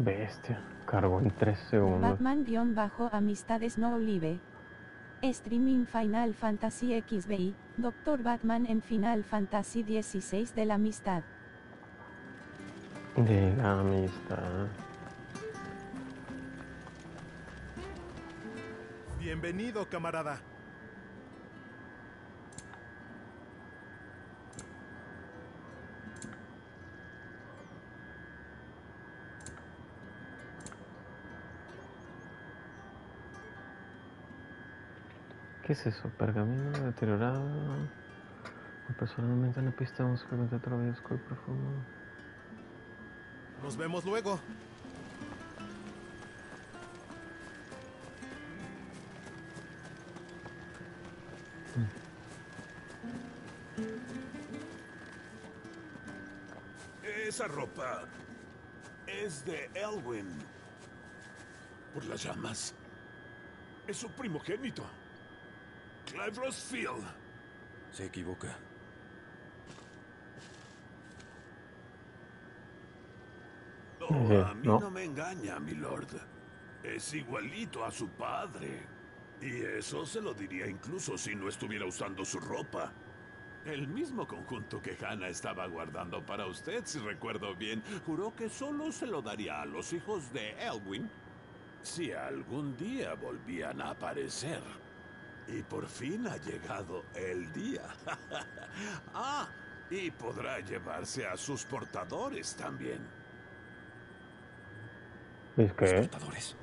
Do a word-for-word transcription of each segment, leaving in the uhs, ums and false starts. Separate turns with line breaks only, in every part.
Bestia, cargó en tres segundos.
Batman-amistades no olive. Streaming Final Fantasy X B I, Doctor Batman en Final Fantasy dieciséis de la amistad.
De la amistad.
Bienvenido, camarada.
¿Qué es eso? Pergamino deteriorado. Personalmente en la pista vamos a frecuentar otro video oscuro y profundo.
Nos vemos luego.
Esa ropa es de Elwyn. Por las llamas. Es su primogénito. Clive Rosfield.
Se equivoca.
Oh, a mí
¿no?
no me engaña, milord. Es igualito a su padre. Y eso se lo diría incluso si no estuviera usando su ropa. El mismo conjunto que Hannah estaba guardando para usted, si recuerdo bien, juró que solo se lo daría a los hijos de Elwyn si algún día volvían a aparecer. Y por fin ha llegado el día. Ah, y podrá llevarse a sus portadores también.
¿Es qué?
Los portadores.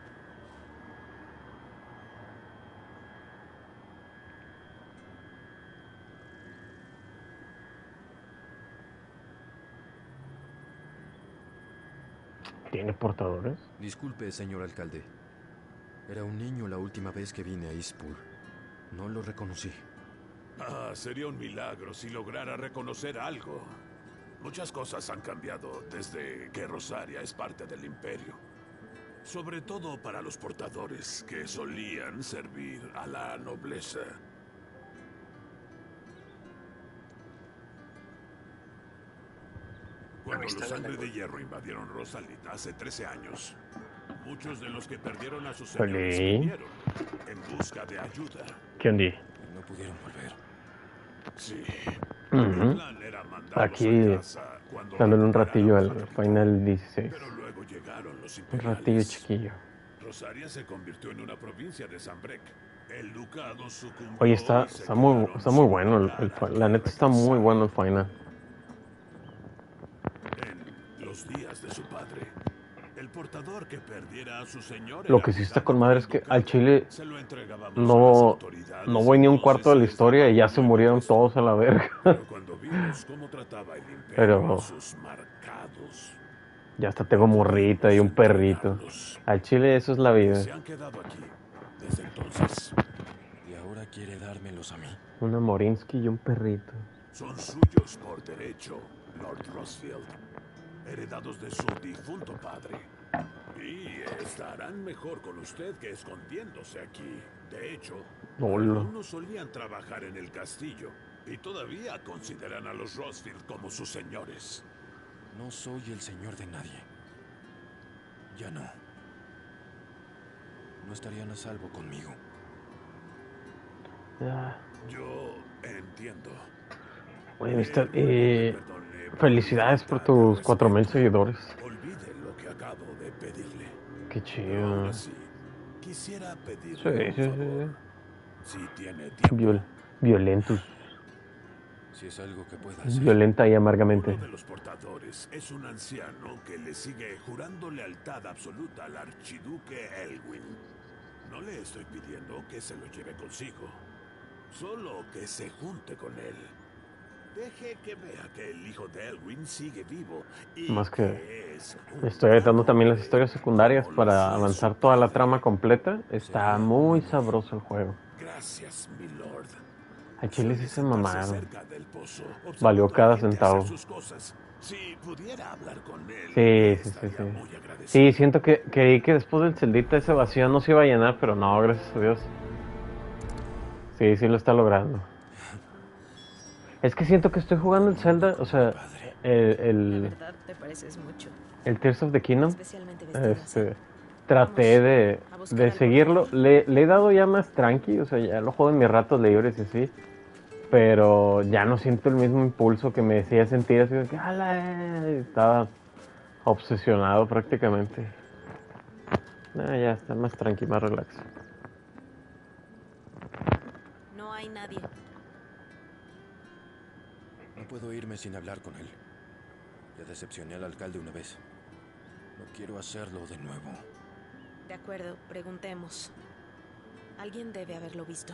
¿Tiene portadores?
Disculpe, señor alcalde. Era un niño la última vez que vine a Eastport. No lo reconocí.
Ah, sería un milagro si lograra reconocer algo. Muchas cosas han cambiado desde que Rosaria es parte del Imperio. Sobre todo para los portadores, que solían servir a la nobleza. Cuando los Sangre de Hierro invadieron Rosalit hace trece años, muchos de los que perdieron a sus señores
Sí.
vinieron en busca de ayuda.
¿Qué onda?
No pudieron volver.
Sí.
Ujú.
El plan era mandarlos
Aquí,
a casa cuando
dándole un ratillo al
recuperáramos
Final dieciséis.
Pero luego llegaron los
Un
imperiales.
ratillo chiquillo.
Rosaria se convirtió en una provincia de Sanbreque. El ducado sucumbió.
Oye, está,
y se
está muy,
quedaron
está muy
sin
bueno el,
nada
el fi-
que
la neta está muy
regresar.
bueno el Final.
En los días de su padre, el portador que perdiera a su señor
Lo
era
que sí está
cuidado
con
por
madre
el
es que
ducado.
al chile
Se lo entregábamos a las
no,
autoridades
no voy ni un
y
cuarto de la
entonces
historia y ya
les
se
daban
murieron
puesto.
todos a la verga.
Pero cuando vimos cómo trataba el imperio
Pero-
a sus marcados,
Ya hasta tengo morrita y un perrito. Al chile eso es la vida.
se han quedado aquí desde entonces.
Y ahora quiere dármelos a mí.
Una Morinsky y un perrito.
Son suyos por derecho, Lord Rosfield, heredados de su difunto padre. Y estarán mejor con usted que escondiéndose aquí. De hecho,
Hola.
algunos solían trabajar en el castillo y todavía consideran a los Rosfield como sus señores.
No soy el señor de nadie. Ya no. No estarían a salvo conmigo.
Ah,
Yo entiendo.
Oye, mister, eh, felicidades por tus cuatro mil seguidores.
Olvide lo que acabo de pedirle.
Qué
Pero aún
chido.
así, quisiera
Sí,
pedirle un
sí,
favor.
sí.
Si tiene tiempo.
Viol- violentos.
Si es algo que pueda hacer.
Violenta y amargamente.
Uno de los portadores es un anciano que le sigue jurando lealtad absoluta al archiduque Elwyn. No le estoy pidiendo que se lo lleve consigo, solo que se junte con él. Deje que vea que el hijo de Elwyn sigue vivo y
Más que
es un
estoy editando
gran
también las
hombre,
historias secundarias
como lo
para
fue
avanzar
su
toda la
padre.
trama completa. Está muy sabroso el juego.
Gracias, milord.
A Chile sí
Suele
se
sentarse
mamaron.
cerca del pozo,
Valió
observando a
cada
la gente hacer
centavo.
sus cosas. Si pudiera hablar con él,
Sí,
le
sí, sí,
estaría
sí.
muy agradecido.
Sí, siento que creí que después del celdita ese vacío no se iba a llenar, pero no, gracias a Dios. Sí, sí lo está logrando. Es que siento que estoy jugando el Zelda, o sea, el,
La
el,
verdad, te pareces mucho.
el Tears of the Kingdom,
Especialmente vestido así.
este, traté de,
a buscar
de
algo
seguirlo.
por
Le, le he dado ya más tranqui, o sea, ya lo juego en mis ratos libres y así. Pero ya no siento el mismo impulso que me decía sentir así de que ¡ala! Estaba obsesionado prácticamente. Ah, ya está más tranqui, más relax.
No hay nadie.
No puedo irme sin hablar con él. Ya decepcioné al alcalde una vez. No quiero hacerlo de nuevo.
De acuerdo, preguntemos. Alguien debe haberlo visto.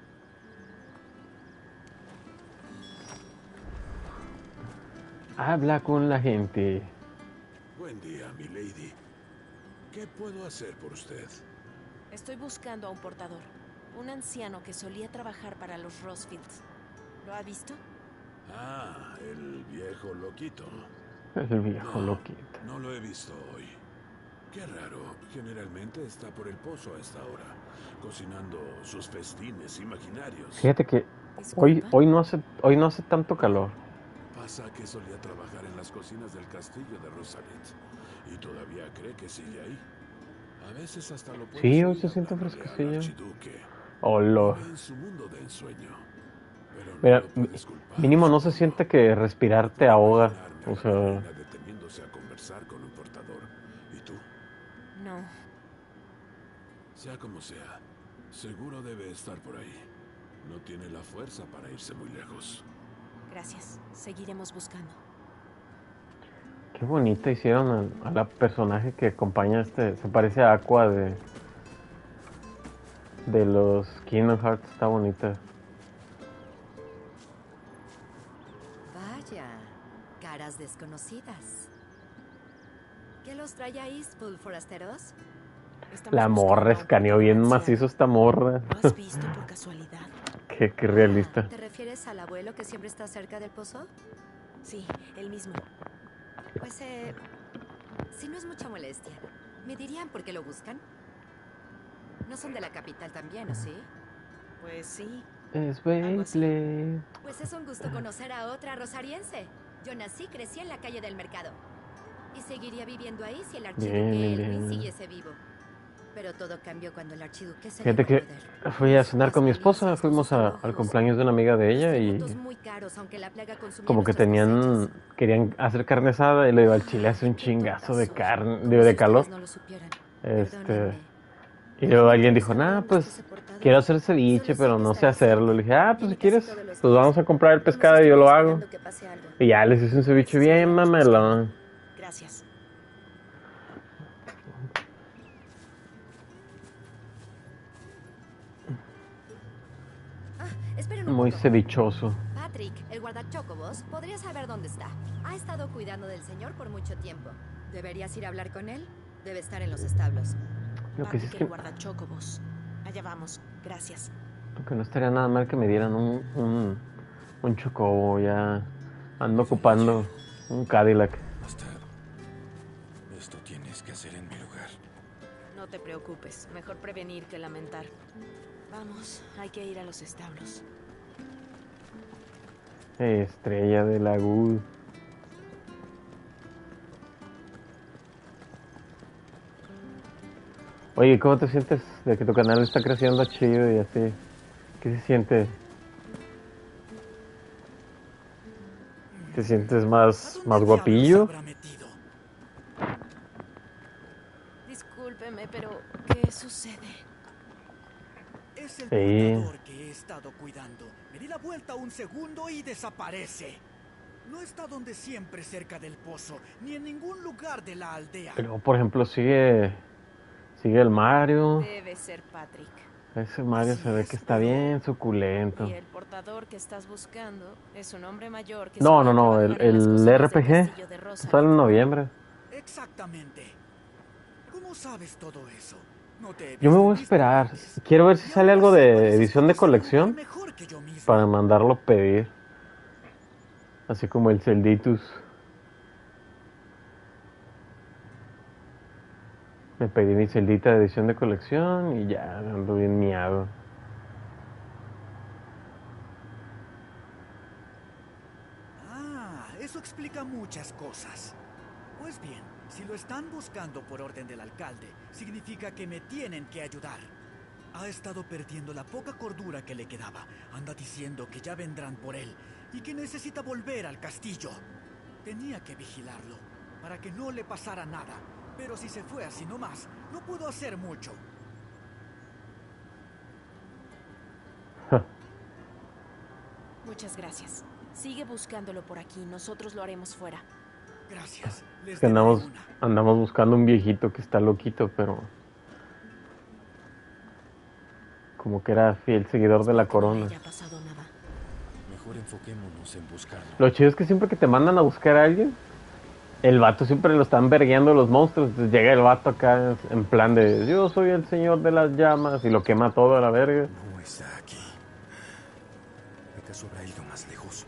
Habla con la gente.
Buen día, mi lady. ¿Qué puedo hacer por usted?
Estoy buscando a un portador. Un anciano que solía trabajar para los Rosfields. ¿Lo ha visto?
Ah, el viejo loquito.
El viejo
No,
loquito.
no lo he visto hoy. Qué raro. Generalmente está por el pozo a esta hora, cocinando sus festines imaginarios.
Fíjate que hoy,
Disculpa.
hoy, no hace, hoy no hace tanto calor.
Pasa que solía trabajar en las cocinas del castillo de Rosalit y todavía cree que sigue ahí. A veces hasta lo puedes
Sí, hoy
oír
se siente
hablándole al
fresquecillo.
archiduque.
Hola.
Vive en su mundo de ensueño. Pero no
Mira,
lo puedes culpar,
mínimo no se
supongo.
siente que respirar te
Puedo
ahoga.
imaginarme a
O
la
sea,
reina deteniéndose a conversar con un portador. ¿Y tú?
No.
Sea como sea, seguro debe estar por ahí. No tiene la fuerza para irse muy lejos.
Gracias. Seguiremos buscando.
qué bonita hicieron a, a la personaje que acompaña a este. Se parece a Aqua de, de los Kingdom Hearts. Está bonita.
Vaya, caras desconocidas. ¿Qué los trae a Eastpool, forasteros?
Estamos
La
buscando
morra
a un
escaneó bien
portador
macizo
anciano.
esta morra.
¿Lo has visto por casualidad?
qué, qué realista.
Ah, ¿te refieres al abuelo que siempre está cerca del pozo?
Sí, el mismo.
Pues, eh... si no es mucha molestia, ¿me dirían por qué lo buscan? No son de la capital también, ¿o sí?
Pues sí.
Es
Algo así.
Beyblade.
Pues es un gusto conocer a otra rosariense. Yo nací y crecí en la calle del mercado. Y seguiría viviendo ahí si el archiduque
Bien, bien,
Elwin
bien.
siguiese vivo. Pero todo cambió cuando el archiduque se
Fíjate
llevó
que
el poder.
fui a cenar con mi
Las
esposa.
felices con
Fuimos
sus
a-
ojos.
al cumpleaños de una amiga de ella
Los
y
tributos muy caros, aunque la plaga consumía
como que
nuestras
tenían,
cosechas.
querían hacer carne asada y le digo al chile hace un
Qué
chingazo de
tontas soy.
carne,
Como
de,
si
de calor.
ustedes no lo supieran.
Este,
Perdónenme.
y luego alguien
Déjame
dijo,
saber
nah,
dónde está
pues
ese portador.
quiero hacer ceviche,
Solo sé
pero
que
no
está
sé
en la zona.
hacerlo. Le dije, ah, pues
Viene
si
casi
quieres,
todos los
pues
días.
vamos a comprar el
Hemos
pescado y yo
estado
lo hago.
esperando que pase algo.
Y ya les hice un ceviche bien mamelón.
Gracias.
Ah, esperen un
Muy
poco.
cevichoso.
Patrick, el guardachocobos, podría saber dónde está. Ha estado cuidando del señor por mucho tiempo. ¿Deberías ir a hablar con él? Debe estar en los establos.
Lo que sí
Patrick,
es
el
que,
guardachocobos. Allá vamos. Gracias.
que no estaría nada mal que me dieran un, un, un chocobo. Ya ando ocupando un Cadillac.
Basta. Esto tienes que hacer en mi lugar.
No te preocupes. Mejor prevenir que lamentar. Vamos, hay que ir a los establos.
Estrella de la Good. Oye, ¿cómo te sientes de que tu canal está creciendo chido y así? ¿Qué se siente? ¿Te sientes más, más guapillo?
Discúlpeme, pero ¿qué sucede?
Es el
Sí.
portador que he estado cuidando. Me di la vuelta un segundo y desaparece. No está donde siempre cerca del pozo, ni en ningún lugar de la aldea.
Pero, por ejemplo, sigue, sigue el Mario.
Debe ser Patrick.
Ese Mario
Así
se ve
es,
que está
pero-
bien suculento.
Y el portador que estás buscando es un hombre mayor que
No,
solía
no, no, el,
trabajar en las
el
cocinas del
R P G
castillo de Rosalit.
sale en noviembre.
Exactamente. ¿Cómo sabes todo eso? No te he
Yo me
visto
voy a
en
esperar.
Eastpool antes.
Quiero ver si
Y
sale
aún
algo
así
de
pareces
edición de
conocer un lugar
colección
mejor que yo mismo.
para mandarlo pedir. Así como el Celditus. Me pedí mi celdita de edición de colección y ya ando bien miado.
Ah, eso explica muchas cosas. Pues bien, si lo están buscando por orden del alcalde, significa que me tienen que ayudar. Ha estado perdiendo la poca cordura que le quedaba. Anda diciendo que ya vendrán por él y que necesita volver al castillo. Tenía que vigilarlo para que no le pasara nada. Pero si se fue así nomás, no puedo hacer mucho.
Muchas gracias. Sigue buscándolo por aquí. Nosotros lo haremos fuera.
Gracias. Les
Es que
daré
andamos,
una.
andamos buscando un viejito que está loquito, pero como que era fiel seguidor de la corona.
No haya pasado nada.
Mejor enfoquémonos en buscarlo.
Lo chido es que siempre que te mandan a buscar a alguien, el vato siempre lo están vergueando los monstruos. Entonces llega el vato acá en plan de yo soy el señor de las llamas y lo quema todo a la verga.
No está aquí. ¿Acaso habrá ido más lejos?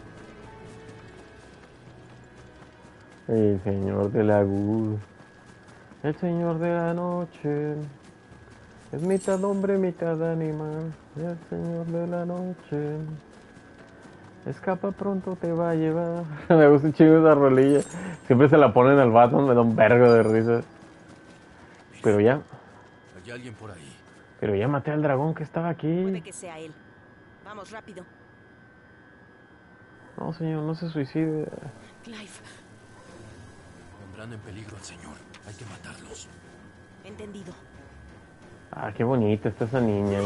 El señor de la luz, el señor de la noche, es mitad hombre, mitad animal, el señor de la noche. Escapa pronto, te va a llevar. Me gusta un chingo esa rolilla. Siempre se la ponen al vato, me da un vergo de risa. Pero ya,
Hay alguien por ahí.
pero ya maté al dragón que estaba
Puede
aquí.
que sea él. Vamos, rápido.
No, señor, no se suicide.
Clive,
Pondrán en peligro al señor. Hay que matarlos.
entendido.
Ah, qué bonita está esa niña.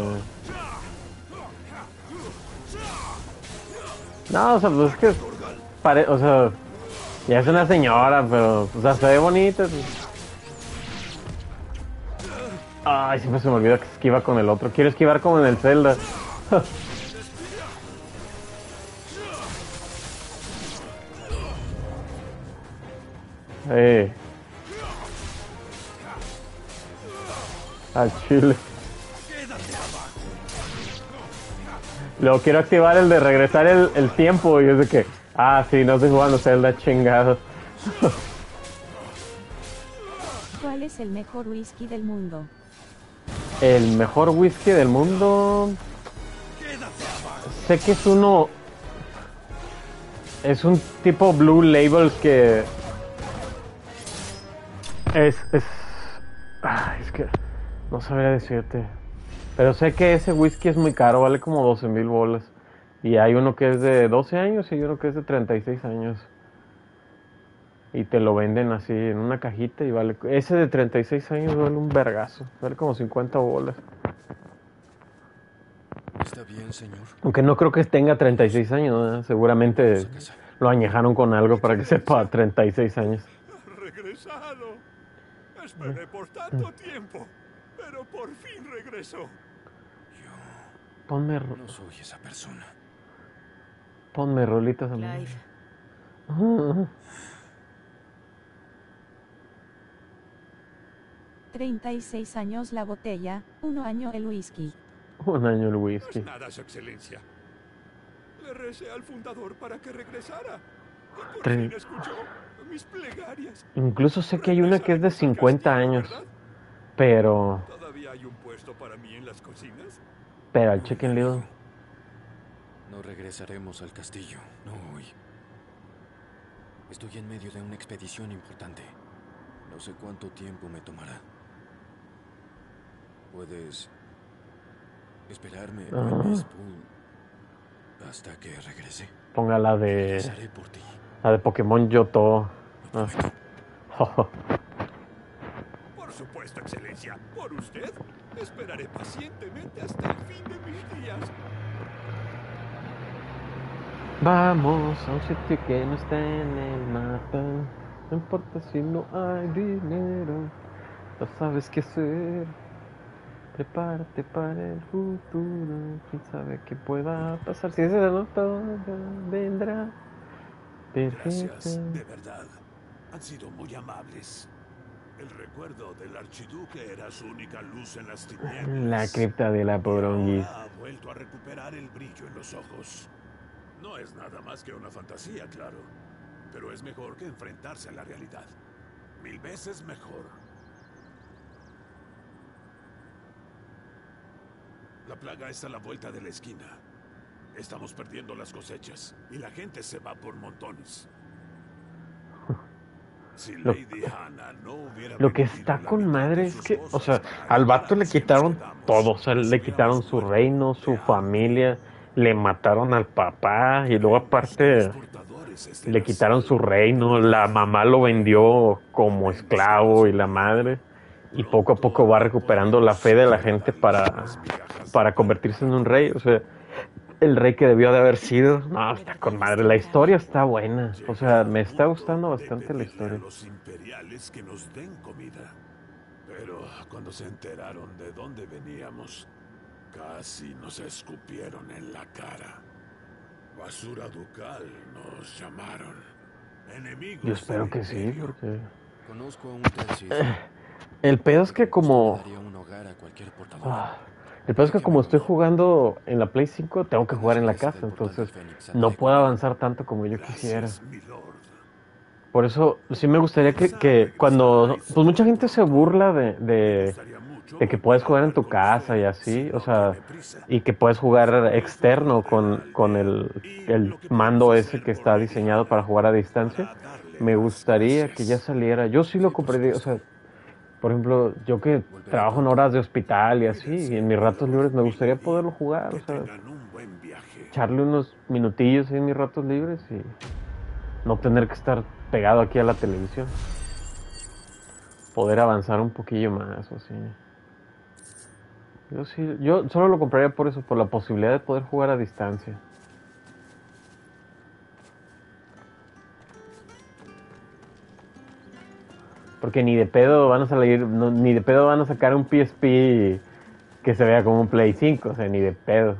No, o sea, pues es que pare, o sea, ya es una señora, pero, o sea, se ve bonita. Pues. Ay, siempre se me olvida que esquiva con el otro. Quiero esquivar como en el Zelda. eh. Al chile. Luego quiero activar el de regresar el, el tiempo y es de que, ah, sí, no estoy jugando Zelda, chingado.
¿Cuál es el mejor whisky del mundo?
El mejor whisky del mundo. Sé que es uno. Es un tipo Blue Label que. Es. Es. Ah, es que. No sabría decirte. Pero sé que ese whisky es muy caro, vale como doce mil bolas. Y hay uno que es de doce años y uno que es de treinta y seis años. Y te lo venden así en una cajita y vale... Ese de treinta y seis años vale un vergazo. Vale como cincuenta bolas.
¿Está bien, señor?
Aunque no creo que tenga treinta y seis años, ¿no? Seguramente lo añejaron con algo para que sepa treinta y seis años.
Regresado. Esperé por tanto tiempo, pero por fin regresó.
Ponme,
No soy esa persona.
ponme rolitas a mí.
Clive,
treinta y seis años la botella, uno año el whisky.
Un año el
No
whisky.
es nada, su excelencia. Le recé al fundador para que regresara. Y por
Tre-
fin escuchó mis plegarias.
Incluso sé que hay una que es de cincuenta años. Pero...
¿Todavía hay un puesto para mí en las cocinas?
Pero al Chicken Little...
No regresaremos al castillo. No hoy. Estoy en medio de una expedición importante. No sé cuánto tiempo me tomará. Puedes esperarme
Ah.
en Miss Pool hasta que regrese.
Ponga la de...
Regresaré por ti.
La de Pokémon Yoto.
Lo
Ah.
prometo.
Por supuesto, excelencia. Por usted, esperaré pacientemente hasta el fin de mis días.
Vamos a un sitio que no está en el mapa. No importa si no hay dinero. No sabes qué hacer. Prepárate para el futuro. Quién sabe qué pueda pasar. Si ese no todo vendrá.
Gracias,
Perfecto.
de verdad. Han sido muy amables. El recuerdo del archiduque era su única luz en las tinieblas.
La cripta de la Poronguis.
Ahora ha vuelto a recuperar el brillo en los ojos. No es nada más que una fantasía, claro. Pero es mejor que enfrentarse a la realidad. Mil veces mejor. La plaga está a la vuelta de la esquina. Estamos perdiendo las cosechas y la gente se va por montones. Si
Lo,
Lady Hannah no hubiera
lo que
vendido
está
la
con
mitad
madre
de
es
sus
que, o
cosas
sea,
para
al
ayudar
vato
a
le
quien
quitaron
nos quedamos,
todo, o sea,
nos
le quitaron
hubiéramos
su
muerto
reino,
de
su
hambre.
familia, le mataron al papá y luego
Queremos que los
aparte
portadores estén
le
a
quitaron su
salvo
reino,
porque
la mamá lo vendió como
Queremos que
esclavo y
pasen
la
bien.
madre, y poco a poco
Pronto
va recuperando la fe
podremos
de la gente
regalarles
para,
unas migajas de
para
pan
convertirse en
para
un rey, o
comer.
sea, el rey que debió de haber sido. No,
¿De
está
verdad
con
es
madre,
tan
la
grave?
historia está buena, o
Llegué
sea,
al
me está
punto
gustando
de
bastante la
pedirle a
historia.
los imperiales que nos den comida. Pero cuando se enteraron de dónde veníamos, casi nos escupieron en la cara. Basura ducal nos llamaron. Enemigos
Yo espero
del
que sí,
imperio.
porque
Conozco a un tal Sith.
el pedo es que
Con gusto le
como
daría un hogar a cualquier portador.
ah, el pedo es que
¿De qué
como
me
estoy
voy?
jugando en la Play cinco, tengo que
Una
jugar en la
especie
casa,
del portal del
entonces
Fénix
no
atrae
puedo
conmigo.
avanzar tanto como yo quisiera.
Gracias, milord.
Por eso sí me gustaría que,
Vamos a
que
regresar
cuando...
a
Pues mucha
Isildur
gente se
pronto.
burla de,
Me
de,
gustaría mucho
de que
volver
puedes
a
jugar en
hablar
tu
con
casa y
usted,
así,
si
o
no
sea,
tiene prisa.
y que puedes jugar
Voy a
externo
informaré
con,
la
con
aldea
el,
y
el
lo que podemos
mando ese
hacer
que
por
está
Lady
diseñado para
Hannah
jugar a distancia.
para darle
Me
las
gustaría que ya
gracias.
saliera. Yo sí lo
Sí, por
compraría, o
supuesto.
sea, por ejemplo, yo que
Volveré
trabajo en
pronto.
horas de hospital y así, y
Cuídense,
en mis ratos
milord,
libres me gustaría
milady.
poderlo jugar, o
Que
sea,
tengan un buen viaje.
echarle unos minutillos ahí en mis ratos libres y no tener que estar pegado aquí a la televisión. Poder avanzar un poquillo más, o así. Yo sí, yo solo lo compraría por eso, por la posibilidad de poder jugar a distancia. Porque ni de pedo van a salir, no, ni de pedo van a sacar un P S P que se vea como un Play cinco, o sea, ni de pedo.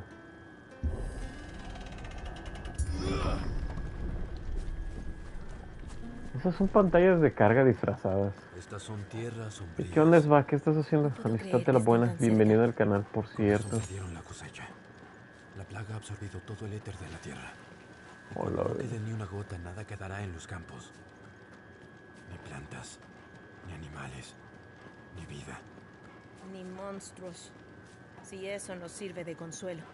Esas son pantallas de carga disfrazadas.
Estas son tierras
¿Y
sombrías.
qué onda, Sva? ¿Qué estás haciendo?
No puedo
Amistad
creer
de la
que estén
buena.
tan
Bienvenido
cerca.
al canal, por
Con
cierto.
razón perdieron la cosecha. La plaga ha absorbido todo el éter de la tierra. Y
Hola,
cuando no
güey.
quede ni una gota, nada quedará en los campos. Ni plantas, ni animales, ni vida.
Ni monstruos. Si eso nos sirve de consuelo.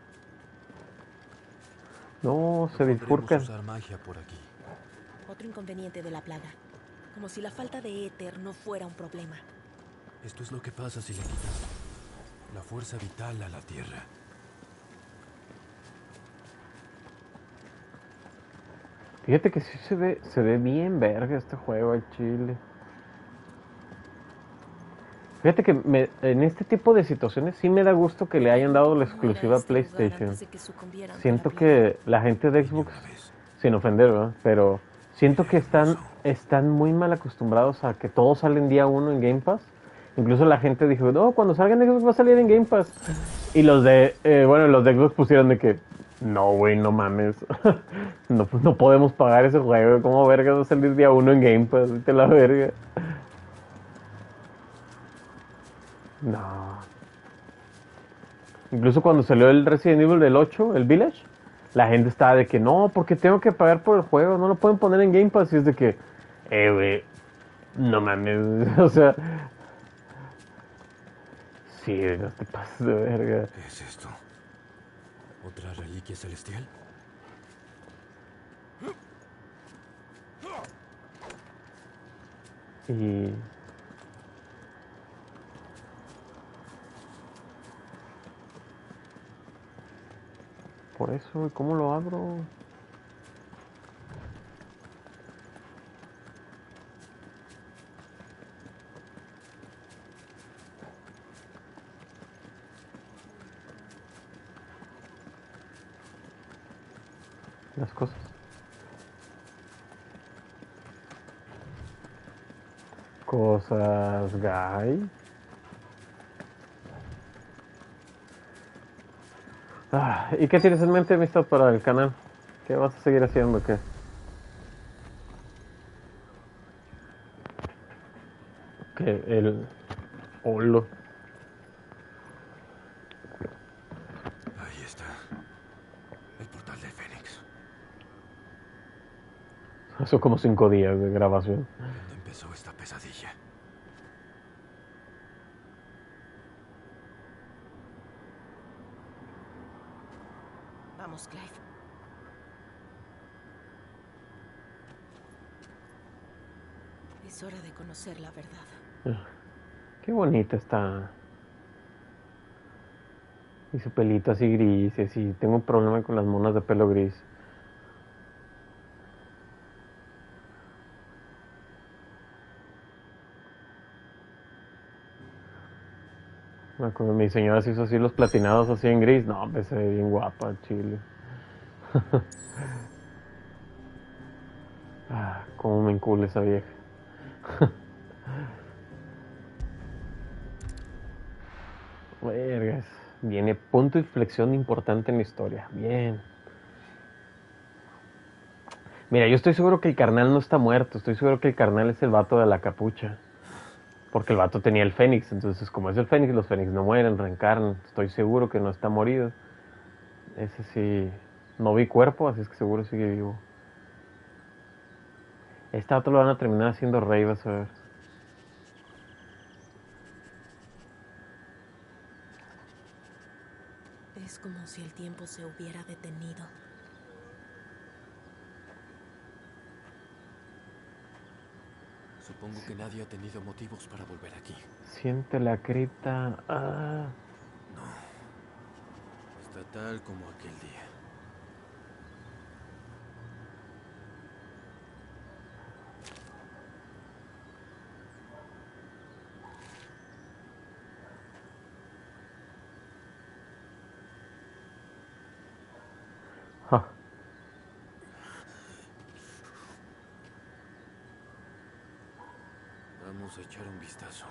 No, se
No
bifurcan.
podremos usar magia por aquí.
Otro inconveniente de la plaga. Como si la falta de éter no fuera un problema.
Esto es lo que pasa si le quitas la fuerza vital a la tierra.
Fíjate que sí se ve, se ve bien verga este juego al chile. Fíjate que me- en este tipo de situaciones sí me da gusto que le hayan dado la
¿Cómo era
exclusiva a
este lugar
PlayStation.
antes de que sucumbieran ante
Siento
la plaga?
que la gente de
Vine
Xbox,
una vez.
sin ofender, ¿verdad? Pero siento
Era
que están,
hermoso.
están muy mal acostumbrados a que todo sale en día uno en Game Pass. Incluso la gente dijo, no, cuando salga en Xbox va a salir en Game Pass. Y los de, eh, bueno, los de Xbox pusieron de que, no, güey, no mames. no, no podemos pagar ese juego. ¿Cómo verga va a salir día uno en Game Pass? Vete a la verga. No. Incluso cuando salió el Resident Evil del ocho, el Village, la gente estaba de que no, porque tengo que pagar por el juego, no lo pueden poner en Game Pass. Y es de que, eh, güey, no mames, o sea, sí, no te pases de verga.
¿Qué es esto? ¿Otra reliquia celestial?
Y por eso, ¿cómo lo abro? Las cosas. Cosas, guy. Ah, ¿y qué tienes en mente, amistad, para el canal? ¿Qué vas a seguir haciendo? ¿Qué? Que el holo.
Ahí está. El portal del Fénix.
Son como cinco días de grabación.
¿Dónde empezó esta pesadilla?
Vamos, Clive. Es hora de conocer la verdad.
Qué bonita está. Y su pelito así gris, y así. Tengo un problema con las monas de pelo gris. Cuando mi señora se hizo así los platinados así en gris, no, pues se ve bien guapa, chile. Ah, cómo me encula esa vieja. Vergas. Viene punto de inflexión importante en la historia. Bien. Mira, yo estoy seguro que el carnal no está muerto. Estoy seguro que el carnal es el vato de la capucha. Porque el vato tenía el fénix. Entonces, como es el fénix, los fénix no mueren, reencarnan. Estoy seguro que no está morido. Ese sí. No vi cuerpo, así es que seguro sigue vivo. Este vato lo van a terminar haciendo rey, vas a ver.
Es como si el tiempo se hubiera detenido.
Supongo que nadie ha tenido motivos para volver aquí.
Siente la cripta. Ah.
No. Está tal como aquel día.
Ah.
Vamos a echar un vistazo.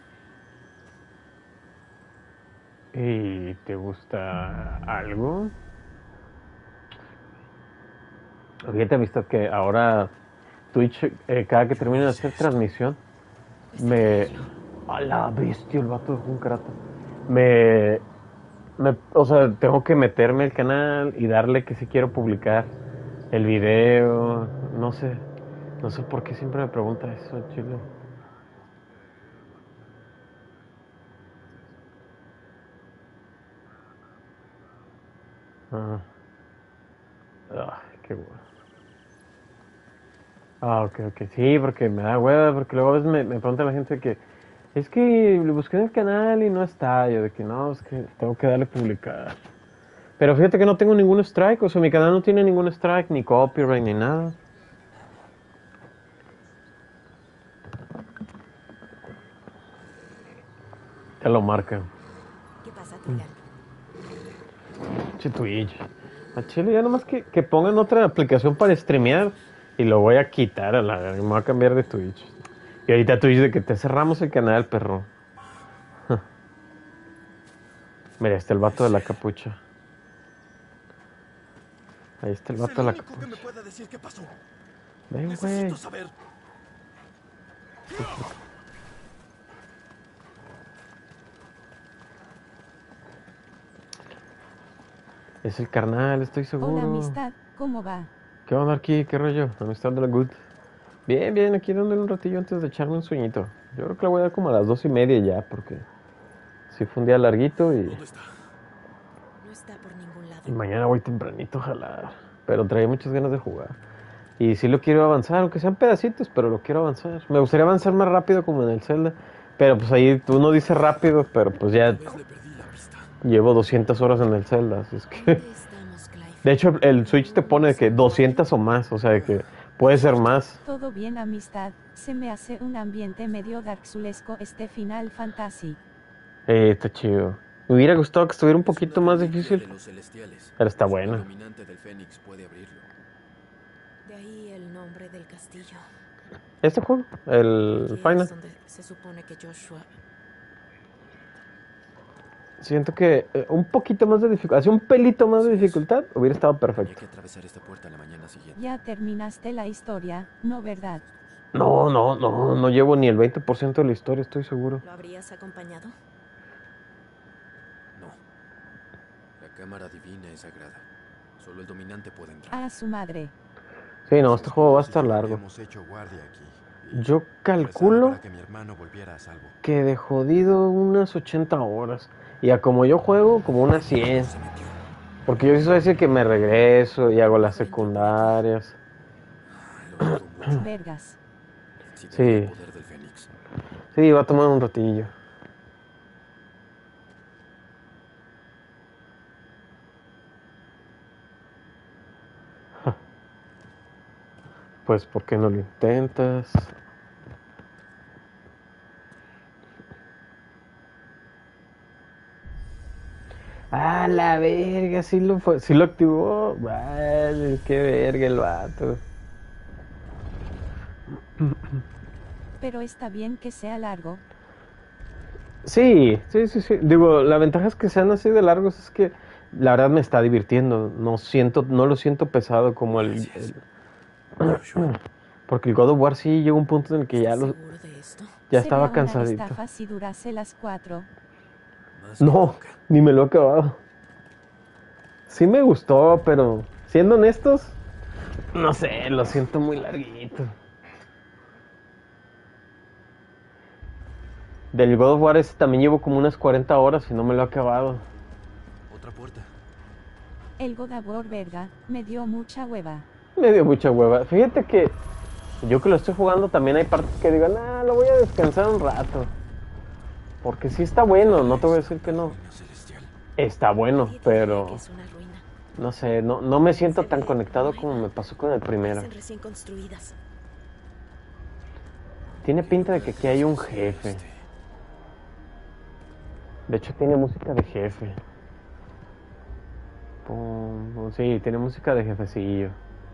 ¿Y te gusta algo? Fíjate, amistad, que ahora Twitch, eh, cada que termina de hacer transmisión, me... A la bestia, el vato es un carato. Me... me... O sea, tengo que meterme al canal y darle que si quiero publicar el video. No sé. No sé por qué siempre me pregunta eso, chile. Ah. Ah, qué bueno. Ah, ok, ok. Sí, porque me da hueva, porque luego a veces me, me pregunta la gente que es que lo busqué en el canal y no está. Yo de que no, es que tengo que darle publicar. Pero fíjate que no tengo ningún strike, o sea, mi canal no tiene ningún strike, ni copyright, ni nada. Te lo marcan.
¿Qué pasa, Trigal?
Che, Twitch. A Chile ya nomás que, que pongan otra aplicación para streamear y lo voy a quitar a la verga, me voy a cambiar de Twitch. Y ahorita Twitch de que te cerramos el canal, perro. Mira, está el vato de la capucha. Ahí está el vato de la
Es el único que me
capucha.
pueda decir qué pasó.
Ven, güey.
Necesito saber.
Es el carnal, estoy seguro.
Hola amistad, ¿cómo va?
¿Qué onda aquí? ¿Qué rollo? Amistad de la good. Bien, bien, aquí dándole un ratillo antes de echarme un sueñito. Yo creo que le voy a dar como a las dos y media ya, porque sí fue un día larguito y,
¿Dónde está?
No está por ningún lado.
y mañana voy tempranito a jalar. Pero traía muchas ganas de jugar. Y sí lo quiero avanzar, aunque sean pedacitos, pero lo quiero avanzar. Me gustaría avanzar más rápido como en el Zelda. Pero pues ahí uno dice rápido, pero pues ya
Tal vez le perdí la pista.
llevo doscientas horas en el Zelda, así es que...
¿Dónde estamos, Clive?
De hecho, el Switch te pone de que doscientas o más, o sea, de que puede ser más.
Todo bien amistad, se me hace un ambiente medio darksoulesco este Final Fantasy.
Eh, está chido. Me hubiera gustado que estuviera un poquito más
De
difícil,
los celestiales.
pero está
El
bueno.
dominante del Fénix puede abrirlo.
De ahí el nombre del castillo.
Este juego, el
Aquí es
Final.
donde se supone que Joshua...
Siento que eh, un poquito más de dificultad, así un pelito más de dificultad, hubiera estado
Había
perfecto.
que atravesar esta puerta la mañana siguiente.
Ya terminaste la historia, ¿no verdad?
No, no, no, no llevo ni el veinte por ciento de la historia, estoy seguro.
¿Lo habrías acompañado?
No. La cámara divina es sagrada. Solo el dominante puede entrar.
A su madre.
Sí, no, este juego va a estar largo.
Hemos hecho guardia aquí.
Yo
Rezando
calculo
para que mi hermano volviera a salvo.
que de jodido unas ochenta horas. Y a como yo juego, como unas cien.
Se metió.
Porque yo sí soy decir que me regreso y hago las secundarias.
Lo dudo mucho.
Vergas.
Si
Sí.
tiene el poder del Fénix.
Sí, va a tomar un ratillo. Pues, ¿por qué no lo intentas? Ah, la verga, sí lo fue, sí lo activó. Vale, qué verga el vato.
Pero está bien que sea largo.
Sí, sí, sí, sí. Digo, la ventaja es que sean así de largos, es que la verdad me está divirtiendo. No siento, no lo siento pesado como el,
Gracias.
el- porque el God of War sí llegó a un punto en el que ya
¿Estás
lo,
seguro de esto?
ya
Sería
estaba
una
cansadito.
estafa si durase las cuatro.
Más que
No,
nunca.
ni me lo he acabado. Sí me gustó, pero siendo honestos, no sé, lo siento muy larguito. Del God of War ese también llevo como unas cuarenta horas y no me lo he acabado.
Otra puerta.
El God of War verga, me dio mucha hueva.
Me dio mucha hueva. Fíjate que yo que lo estoy jugando también hay partes que digo, nah, lo voy a descansar un rato. Porque sí está bueno, no te voy a decir que no.
Ruina celestial.
Está bueno,
Nadie te diría
pero
que es una ruina.
no sé, no, no me siento
Se
tan
ve
conectado
nueva.
como me pasó con el primero.
Parecen recién construidas.
Tiene pinta de que aquí hay un jefe.
Este.
De hecho tiene música de jefe. Pum, sí, tiene música de jefecillo.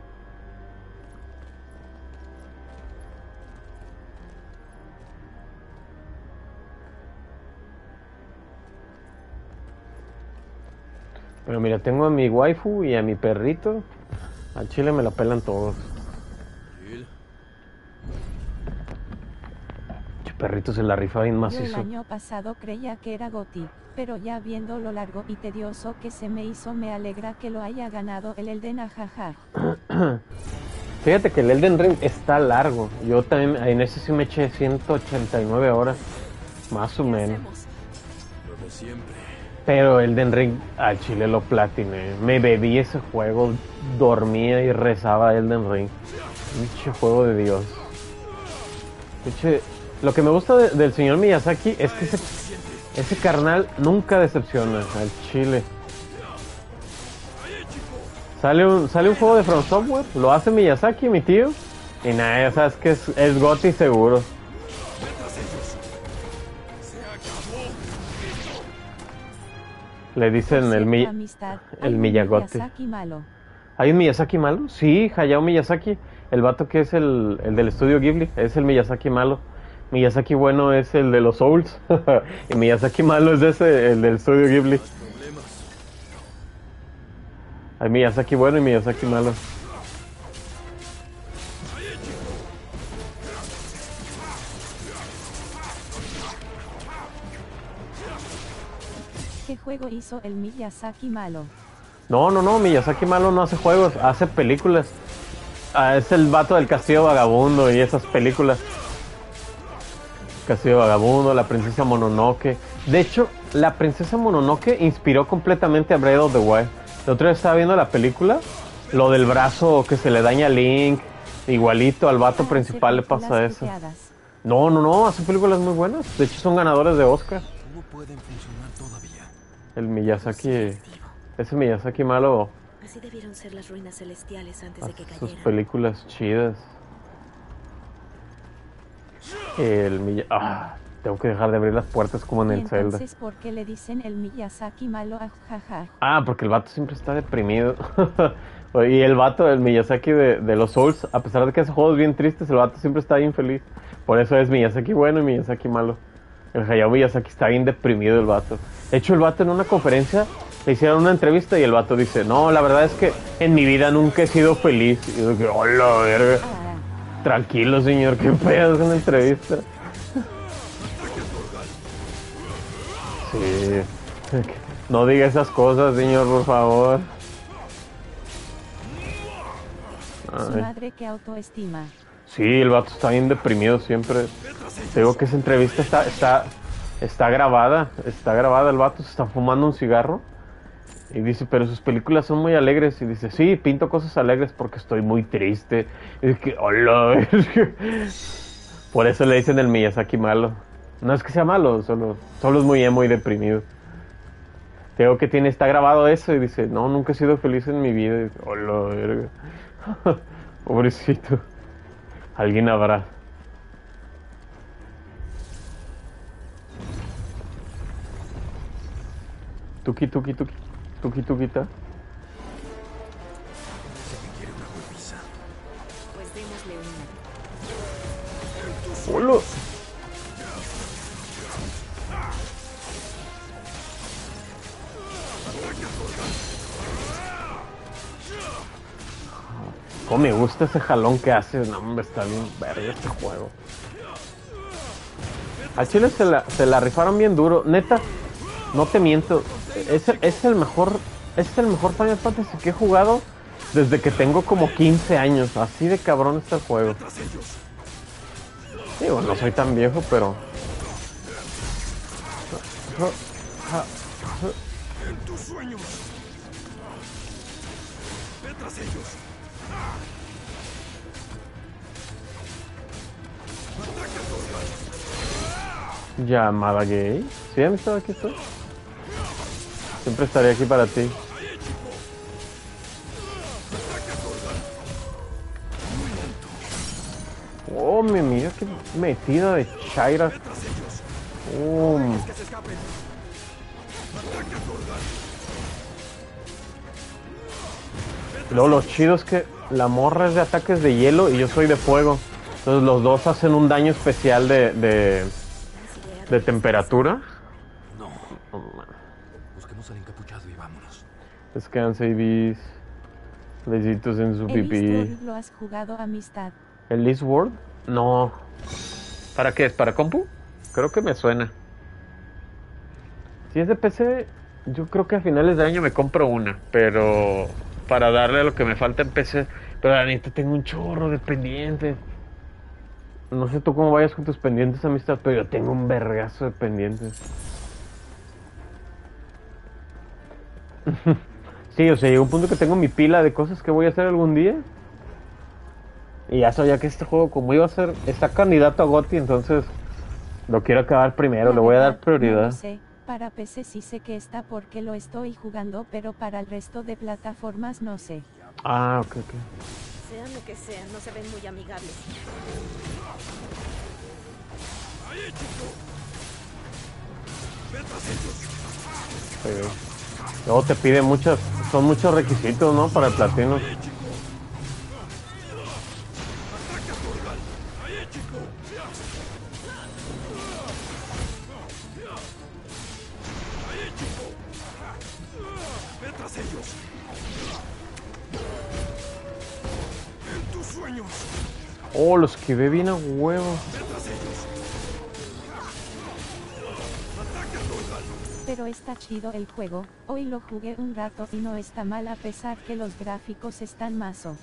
Pero mira, tengo a mi waifu y a mi perrito. Al chile me la pelan todos.
Jill.
Che, perrito se la rifa bien
Yo el
macizo.
año pasado creía que era Goti, pero ya viendo lo largo y tedioso que se me hizo me alegra que lo haya ganado el Elden ajaja.
Fíjate que el Elden Ring está largo. Yo también en ese sí me eché ciento ochenta y nueve horas. Más o
¿Qué
menos.
hacemos?
Lo de siempre.
Pero Elden Ring al chile lo platiné. Me bebí ese juego, dormía y rezaba Elden Ring. Pinche juego de Dios. Pinche- Lo que me gusta de- del señor Miyazaki es que ese, ese carnal nunca decepciona al chile. Sale un, sale un juego de From Software, lo hace Miyazaki, mi tío. Y nada, ya sabes que es, es Gotti seguro. Le dicen el, mi,
Amistad,
el
hay un
Miyagote.
Miyazaki malo.
¿Hay un Miyazaki malo? Sí, Hayao Miyazaki. El vato que es el, el del estudio Ghibli. Es el Miyazaki malo. Miyazaki bueno es el de los Souls. Y Miyazaki malo es ese, el del estudio Ghibli.
Problemas.
Hay Miyazaki bueno y Miyazaki malo.
¿Qué juego hizo el Miyazaki malo?
No, no, no, Miyazaki malo no hace juegos, hace películas. Ah, es el vato del Castillo Vagabundo y esas películas. Castillo Vagabundo, la princesa Mononoke. De hecho, la princesa Mononoke inspiró completamente a Breath of the Wild. El otro día estaba viendo la película, lo del brazo que se le daña a Link, igualito al vato
Ah,
principal le
hace
pasa
películas
eso.
puteadas.
No, no, no, hace películas muy buenas. De hecho, son ganadores de Oscar.
¿Cómo pueden funcionar todavía?
El Miyazaki,
Sugestivo.
ese Miyazaki malo,
Así debieron ser las ruinas celestiales antes de que
hace sus
cayeran.
películas chidas. El Miya... Ah, tengo que dejar de abrir las puertas como en
¿Y
el Zelda.
entonces por qué le dicen el Miyazaki malo? Ajaja.
Ah, porque el vato siempre está deprimido. Y el vato, el Miyazaki de, de los Souls, a pesar de que hace juegos bien tristes, el vato siempre está bien feliz. Por eso es Miyazaki bueno y Miyazaki malo. El Hayao Miyazaki está bien deprimido el vato. De hecho, el vato en una conferencia le hicieron una entrevista y el vato dice, no, la verdad es que en mi vida nunca he sido feliz. Y yo dije, hola, verga.
Ah,
Tranquilo, señor, qué pedo, es una entrevista. Sí. No diga esas cosas, señor, por favor.
su
Ay.
madre que autoestima.
Sí, el vato está bien deprimido siempre. Te digo que esa entrevista está, está, está grabada. Está grabada, el vato se está fumando un cigarro. Y dice, pero sus películas son muy alegres. Y dice, sí, pinto cosas alegres porque estoy muy triste. Y es que, hola. Por eso le dicen el Miyazaki malo. No es que sea malo, solo, solo es muy emo y deprimido. Tengo que tiene, está grabado eso y dice, no, nunca he sido feliz en mi vida. Y dice, hola, verga. Pobrecito. Alguien habrá. Tuki, tuki, tuki. Tuki, tuquita.
Quiere una golpiza.
Pues démosle una.
Hola. Cómo me gusta ese jalón que hace. No, hombre, está bien verga este juego. A Chile se la, se la rifaron bien duro. Neta, no te miento. Es, es el mejor. Es el mejor Final Fantasy que he jugado desde que tengo como quince años. Así de cabrón está el juego. Digo, no soy tan viejo, pero.
En tus sueños. Ve tras ellos.
Llamada gay. ¿Sí, amistad? Aquí estoy. Siempre estaré aquí para ti. Oh, me mira qué metida de Chaira. Um. Luego lo chido es que la morra es de ataques de hielo y yo soy de fuego. Entonces los dos hacen un daño especial de, de, de temperatura.
No. Busquemos al encapuchado y vámonos.
Descansa y bis. Besitos en su
¿El
pipí.
Eastward lo has jugado, amistad?
¿El Eastward? No. ¿Para qué es? ¿Para compu? Creo que me suena. Si es de P C, yo creo que a finales de año me compro una, pero para darle a lo que me falta en P C. Pero la neta tengo un chorro de pendientes. No sé tú cómo vayas con tus pendientes, amistad, pero yo tengo un vergazo de pendientes. Sí, o sea, llegó un punto que tengo mi pila de cosas que voy a hacer algún día. Y ya sabía que este juego, como iba a ser, está candidato a GOTY, entonces lo quiero acabar primero,
La
le voy a dar
verdad,
prioridad.
No lo sé. Para P C sí sé que está porque lo estoy jugando, pero para el resto de plataformas no sé.
Ah, ok, ok.
Sean lo que sean, no se ven muy amigables.
Sí. Luego te pide muchas, son muchos requisitos, ¿no? Para el platino. Oh, los que ve bien a huevo.
Pero está chido el juego, hoy lo jugué un rato y no está mal a pesar que los gráficos están mazo.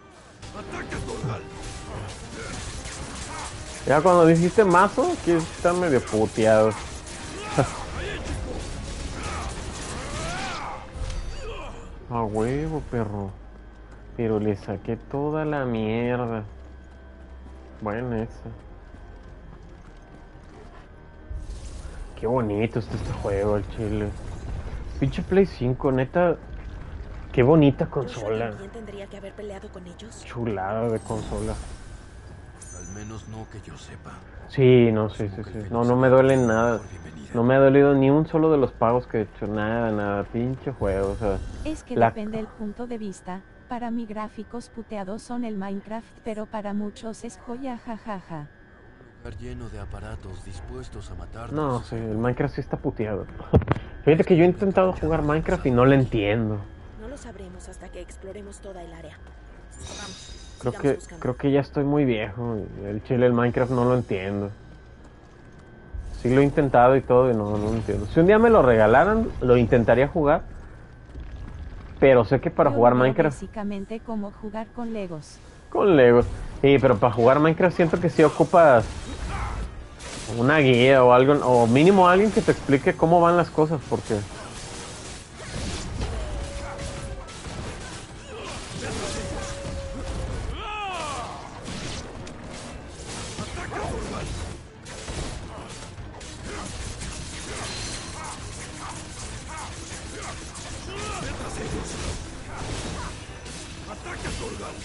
Ya cuando dijiste mazo, que está medio puteado. A huevo, perro. Pero le saqué toda la mierda. Bueno, esa. Qué bonito está este juego, el chile. Pinche Play cinco, neta. Qué bonita consola.
¿También tendría que haber peleado con ellos?
Chulada de consola.
Al menos no que yo sepa.
Sí, no, sí, sí, sí. No, no me duele nada. No me ha dolido ni un solo de los pagos que he hecho. Nada, nada. Pinche juego, o sea.
Es que
la...
depende del punto de vista. Para mí gráficos puteados son el Minecraft, pero para muchos es joya, jajaja.
Lugar lleno de aparatos dispuestos a matar.
No, sí, el Minecraft sí está puteado. Fíjate que yo he intentado jugar Minecraft y no lo entiendo.
No lo sabremos hasta que exploremos toda el área. Vamos.
Creo que,
buscando.
creo que ya estoy muy viejo. El chile, el Minecraft no lo entiendo. Sí lo he intentado y todo y no, no lo entiendo. Si un día me lo regalaran, lo intentaría jugar. Pero sé que para
Yo
jugar
veo
Minecraft...
básicamente como jugar con Legos.
Con Legos. Sí, pero para jugar Minecraft siento que sí ocupas una guía o algo, o mínimo alguien que te explique cómo van las cosas, porque...
ellos! ¡Ataca, Torgal!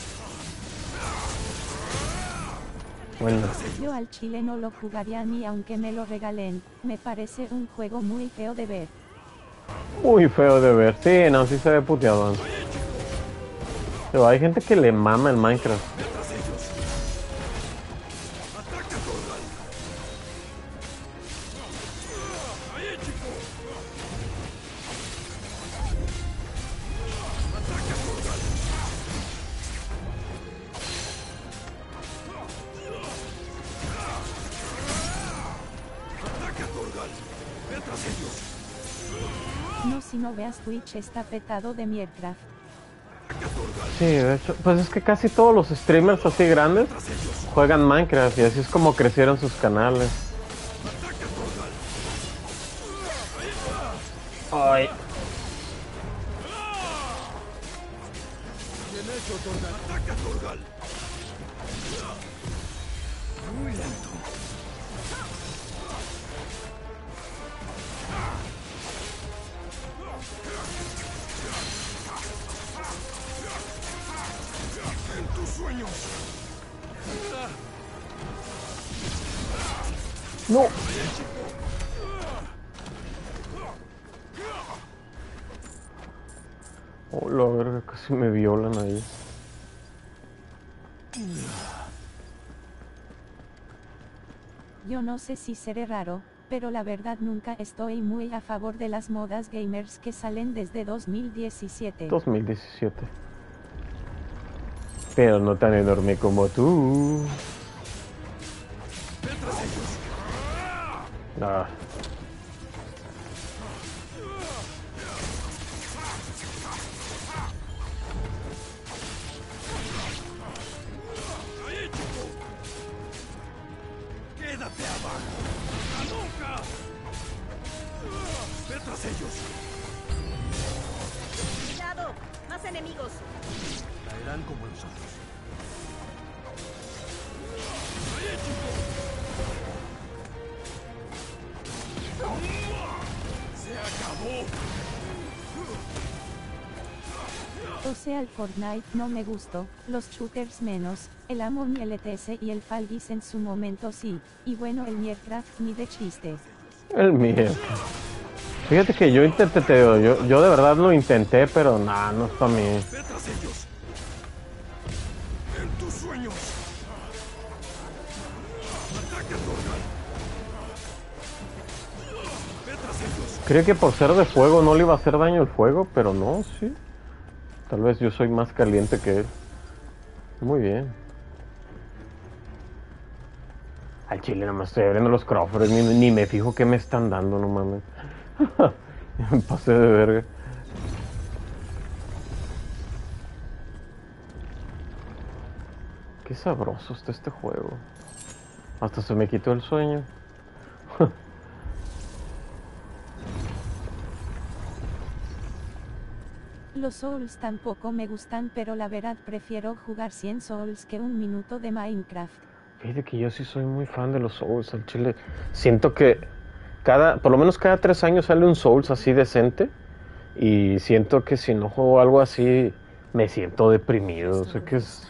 Bueno,
Yo al chile no lo jugaría ni aunque me lo regalen, me parece un juego muy feo de ver.
muy feo de ver. Sí, no, sí se ve puteado. Pero hay gente que le mama el Minecraft.
¡Tras ellos! ¡Ataca, Torgal! ¡Ahí, chico! ¡Ataca, Torgal! ¡Ataca, Torgal! ¡Ve tras ellos!
No, si no veas Twitch está petado de Minecraft.
Sí, de hecho, pues es que casi todos los streamers así grandes juegan Minecraft y así es como crecieron sus canales. Ay.
¡Bien hecho, Torgal! ¡Ataca, Torgal! Muy lento. En tus sueños.
No. Oh, la verga, casi me violan ahí.
Yo no sé si seré raro, pero la verdad nunca estoy muy a favor de las modas gamers que salen desde dos mil diecisiete.
dos mil diecisiete. Pero no tan enorme como tú. Ah.
¡Quédate abajo! ¡A nunca! ¡Ve tras ellos!
¡Cuidado! ¡Más enemigos!
Caerán como nosotros.
¡Se acabó!
O sea, el Fortnite no me gustó, los shooters menos, el Among y el E T S y el Fall Guys en su momento sí, y bueno el Minecraft ni de chiste.
El mío. Fíjate que yo intenté, te digo, yo, yo de verdad lo intenté, pero nada, no es para mí.
¡Ve tras ellos! ¡En tus sueños! ¡Ataca, Torgal! ¡Ve tras ellos!
Creí que por ser de fuego no le iba a hacer daño el fuego, pero no, sí. Tal vez yo soy más caliente que él. Muy bien. Al chile nada más estoy abriendo los cofres, ni, ni me fijo qué me están dando, no mames. Me pasé de verga. Qué sabroso está este juego. Hasta se me quitó el sueño.
Los Souls tampoco me gustan, pero la verdad prefiero jugar cien Souls que un minuto de Minecraft.
Fíjate que yo sí soy muy fan de los Souls al chile. Siento que cada, por lo menos cada tres años sale un Souls así decente. Y siento que si no juego algo así, me siento deprimido. O sea que es...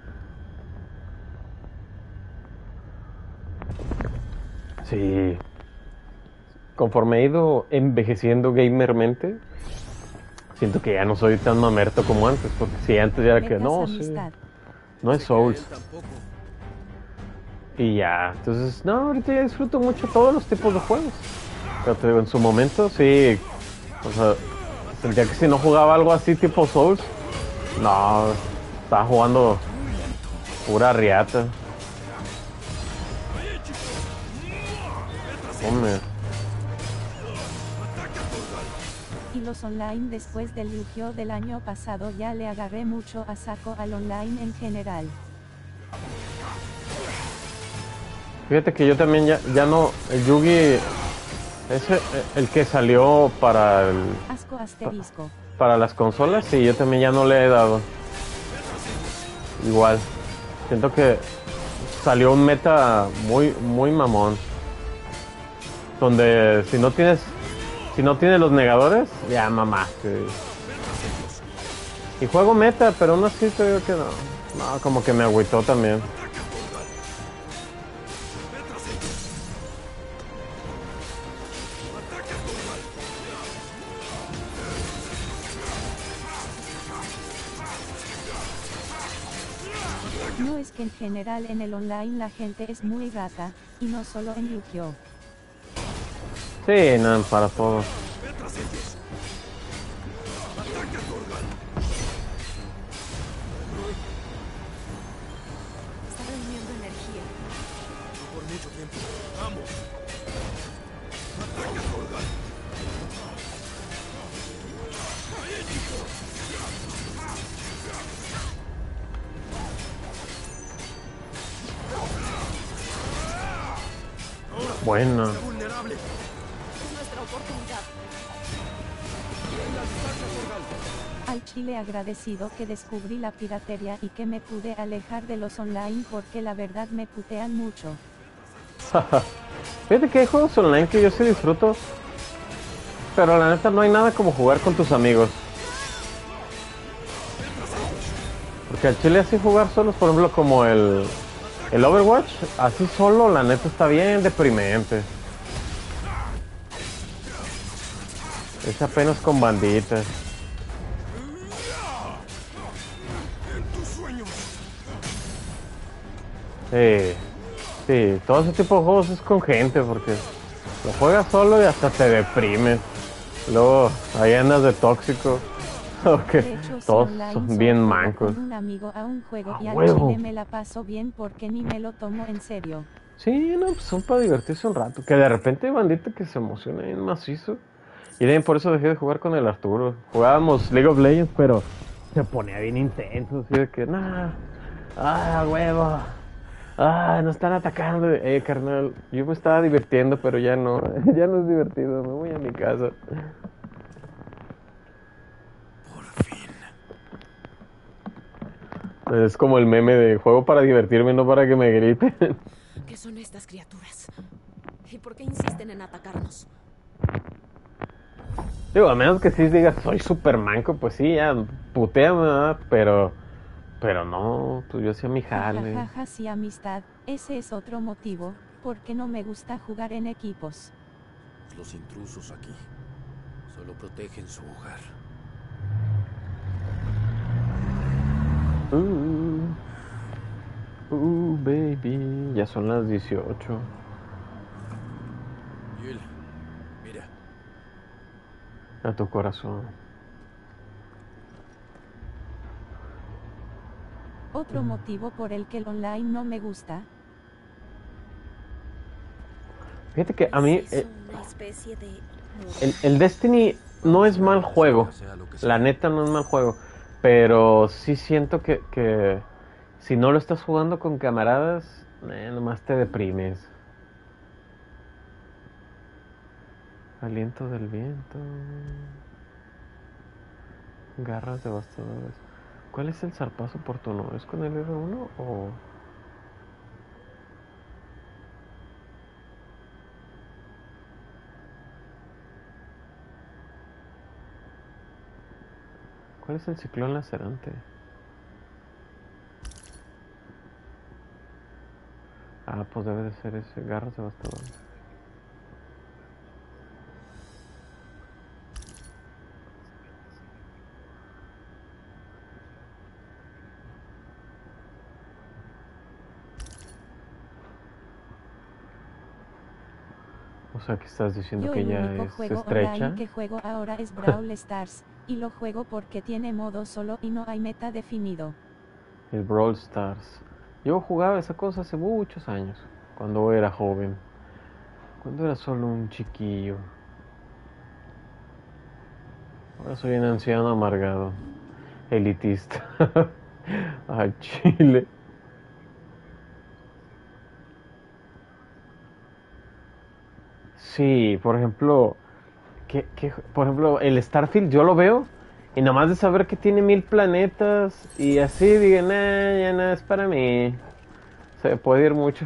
Sí. Conforme he ido envejeciendo gamermente, siento que ya no soy tan mamerto como antes. Porque si antes ya era que no, sí, no es Souls. Y ya, entonces, no, ahorita ya disfruto mucho todos los tipos de juegos. Pero te digo, en su momento, sí, o sea, sentía que si no jugaba algo así tipo Souls, no, estaba jugando pura riata. Hombre.
Y los online después del Yu-Gi-Oh del año pasado ya le agarré mucho a saco al online en general.
Fíjate que yo también ya, ya no, el Yugi, ese, el que salió para el,
Asco asterisco.
para las consolas, sí, yo también ya no le he dado. Igual, siento que salió un meta muy, muy mamón. Donde si no tienes, si no tienes los negadores, ya mamaste. Y juego meta, pero aún así te digo que no. No, como que me agüitó también.
No es que en general en el online la gente es muy rata, y no solo en Yu-Gi-Oh.
Sí, no, para todos.
Está reuniendo energía.
No por mucho tiempo. ¡Vamos! ¡Ataca, Torgal!
Bueno.
¡Está vulnerable!
Es nuestra oportunidad.
Al chile agradecido que descubrí la piratería y que me pude alejar de los online porque la verdad me putean mucho.
Fíjate que hay juegos online que yo sí disfruto, pero la neta no hay nada como jugar con tus amigos. Porque al chile así jugar solos, por ejemplo, como el, el Overwatch, así solo la neta está bien deprimente. Es apenas con banditas. Sí, sí, todo ese tipo de juegos es con gente porque lo juegas solo y hasta te deprimes. Luego ahí andas de tóxico. Okay.
De hecho, si
Todos
online
son
solo
bien
juego
mancos.
con un amigo a un juego y
¡A
al
huevo!
chile me la paso bien porque ni me lo tomo en serio.
Sí, no, pues son para divertirse un rato. Que de repente hay bandita que se emociona bien macizo. Y también por eso dejé de jugar con el Arturo. Jugábamos League of Legends, pero se ponía bien intenso. Así de que, nah, ah, huevo. Ah, nos están atacando. Eh, carnal, yo me estaba divirtiendo, pero ya no. Ya no es divertido. Me voy a mi casa.
Por fin.
Es como el meme de juego para divertirme, no para que me griten.
¿Qué son estas criaturas? ¿Y por qué insisten en atacarnos?
Digo, a menos que sí digas, soy super manco, pues sí, ya, puteame, ¿verdad? Pero, pero no, pues yo hacía mi jale.
Jajaja, sí, amistad, ese es otro motivo, porque no me gusta jugar en equipos.
Los intrusos aquí solo protegen su hogar.
Uh, uh, baby, ya son las dieciocho.
Jill, mira.
A tu corazón.
Otro motivo por el que el online no me gusta.
Fíjate que a mí
Es
eh,
una especie de muro.
el, el Destiny no es mal juego.
Sea lo que sea.
La neta no es mal juego. Pero sí siento que, que si no lo estás jugando con camaradas, eh, nomás te deprimes. Aliento del viento. Garras devastadoras. ¿Cuál es el zarpazo oportuno? ¿Es con el R uno o...? ¿Cuál es el ciclón lacerante? Ah, pues debe de ser ese. Garras devastadoras. O sea, que estás diciendo
Yo
que
el
ya
único
es
juego
estrecha.
online que juego ahora es Brawl Stars, y lo juego porque tiene modo solo y no hay meta definido.
El Brawl Stars. Yo jugaba esa cosa hace muchos años, cuando era joven. Cuando era solo un chiquillo. Ahora soy un anciano amargado. Elitista. Al chile. Sí, por ejemplo, que, que, por ejemplo, el Starfield yo lo veo y nomás de saber que tiene mil planetas y así digan, nah, ya no es para mí. Se puede ir mucho.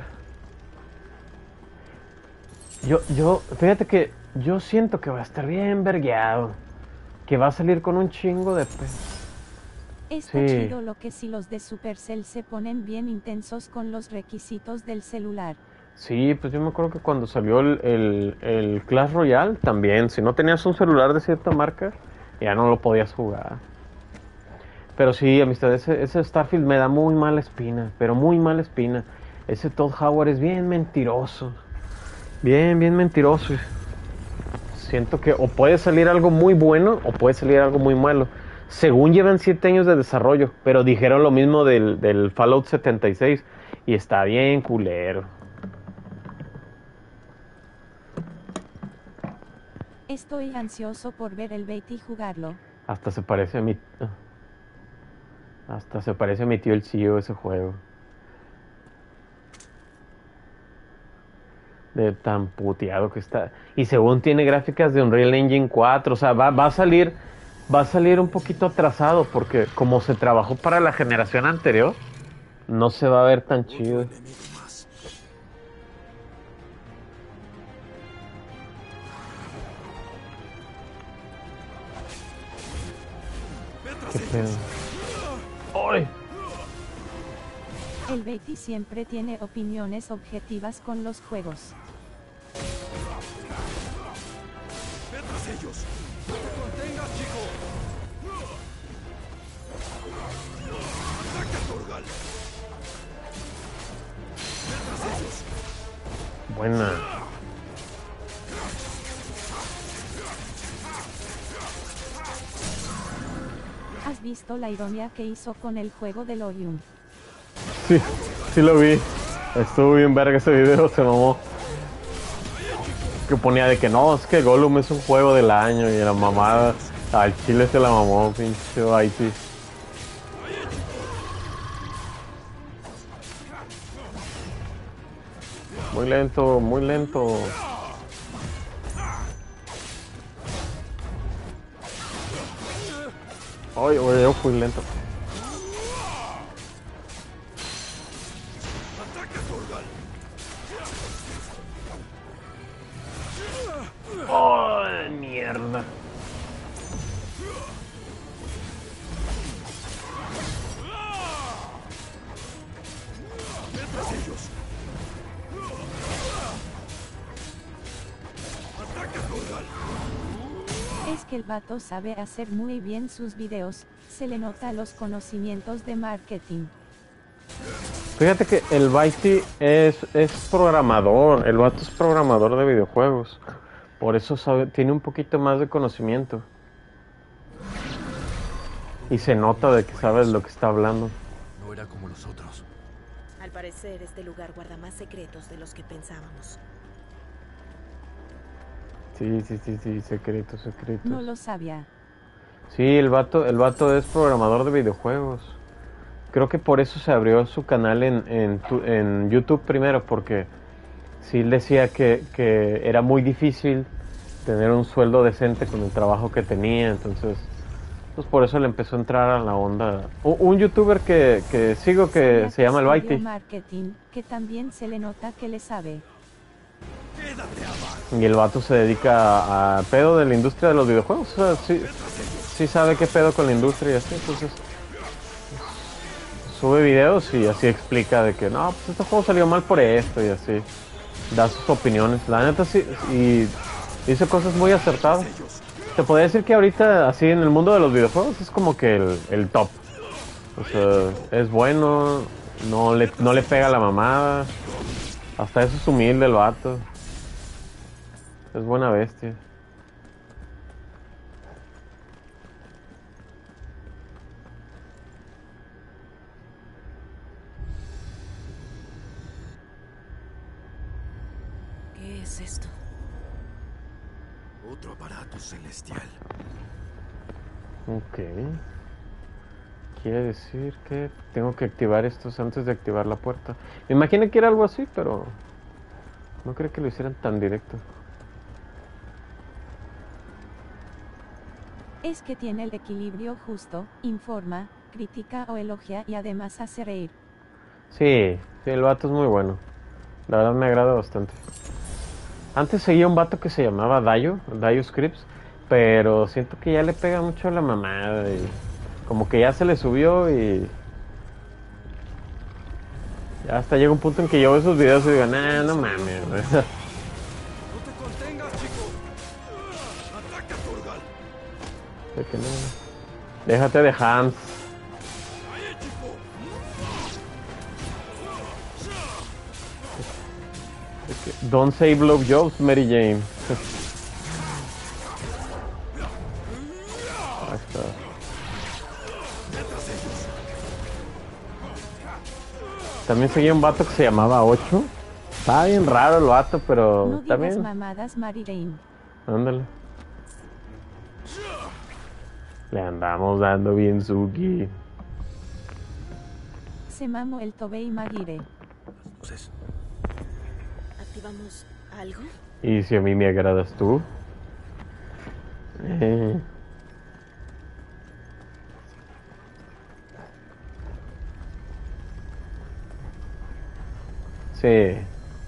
Yo, yo, fíjate que yo siento que va a estar bien vergueado, que va a salir con un chingo de pe...
Está
Sí.
chido lo que si los de Supercell se ponen bien intensos con los requisitos del celular.
Sí, pues yo me acuerdo que cuando salió el, el, el Clash Royale también, si no tenías un celular de cierta marca, ya no lo podías jugar. Pero sí, amistad, ese, ese Starfield me da muy mala espina, pero muy mala espina. Ese Todd Howard es bien mentiroso. Bien, bien mentiroso. Siento que o puede salir algo muy bueno o puede salir algo muy malo. Según llevan siete años de desarrollo, pero dijeron lo mismo del, del Fallout setenta y seis y está bien culero.
Estoy ansioso por ver el Beatty jugarlo.
Hasta se parece a mi... Hasta se parece a mi tío el C E O ese juego. De tan puteado que está. Y según tiene gráficas de Unreal Engine cuatro, o sea, va, va a salir... Va a salir un poquito atrasado porque como se trabajó para la generación anterior, no se va a ver tan chido. ¿Qué pedo? ¡Ay!
El Beatty siempre tiene opiniones objetivas con los juegos.
¡Ve tras ellos! ¡No te contengas, chico! ¡Ataque a Torgal! ¡Ve tras ellos!
Buena.
¿Has visto la ironía que hizo con el juego del Orium?
Sí, sí lo vi. Estuvo bien verga ese video, se mamó. Que ponía de que no, es que Gollum es un juego del año y la mamada. Al chile se la mamó, pinche I T. Muy lento, muy lento. Ay, oye, yo fui lento.
¡Ataque a Torgal!
¡Oh, mierda!
¡Ve tras ellos! ¡Ataque a Torgal!
Es que el vato sabe hacer muy bien sus videos, se le nota los conocimientos de marketing.
Fíjate que el Baiti es, es programador, el vato es programador de videojuegos. Por eso sabe, tiene un poquito más de conocimiento. Y se nota de que sabe lo que está hablando.
No era como los otros.
Al parecer, este lugar guarda más secretos de los que pensábamos.
Sí, sí, sí, sí, secretos, secretos.
No lo sabía.
Sí, el vato, el vato es programador de videojuegos. Creo que por eso se abrió su canal en, en, tu- en YouTube primero, porque sí él decía que, que era muy difícil tener un sueldo decente con el trabajo que tenía, entonces pues por eso le empezó a entrar a la onda. Un, un youtuber que, que sigo que
Sabía
se llama el
estudió
Baiti,
marketing, que también se le nota que le sabe.
¡Quédate abajo!
y el vato se dedica a, a pedo de la industria de los videojuegos, o sea, sí, sí sabe qué pedo con la industria y así, entonces sube videos y así explica de que no, pues este juego salió mal por esto y así da sus opiniones. La neta sí, y dice cosas muy acertadas. Te podría decir que ahorita así en el mundo de los videojuegos es como que el, el top. O sea, es bueno, no le, no le pega la mamada, hasta eso es humilde el vato. Es buena bestia.
¿Qué es esto?
Otro aparato celestial.
Ok. Quiere decir que tengo que activar estos antes de activar la puerta. Me imaginé que era algo así, pero no creo que lo hicieran tan directo.
Es que tiene el equilibrio justo, informa, critica o elogia y además hace reír.
Sí, sí, el vato es muy bueno. La verdad me agrada bastante. Antes seguía un vato que se llamaba Dayo, Dayo Scripts, pero siento que ya le pega mucho a la mamada y Como que ya se le subió y... Ya hasta llega un punto en que yo veo esos videos y digo, nah, no mames.
No te contengas, chico. Ataca, Turgal.
De que no. Déjate de Hans.
Ahí, chico.
Don't say blowjobs, Mary Jane. Ahí está. También seguía un vato que se llamaba ocho. Estaba bien raro el vato, pero
No digas
también.
mamadas, Mary Jane.
Ándale. Le andamos dando bien Suki.
Se mamó el Tobey Maguire.
Luces.
¿Activamos algo?
Y si a mí me agradas tú. Eh. Sí.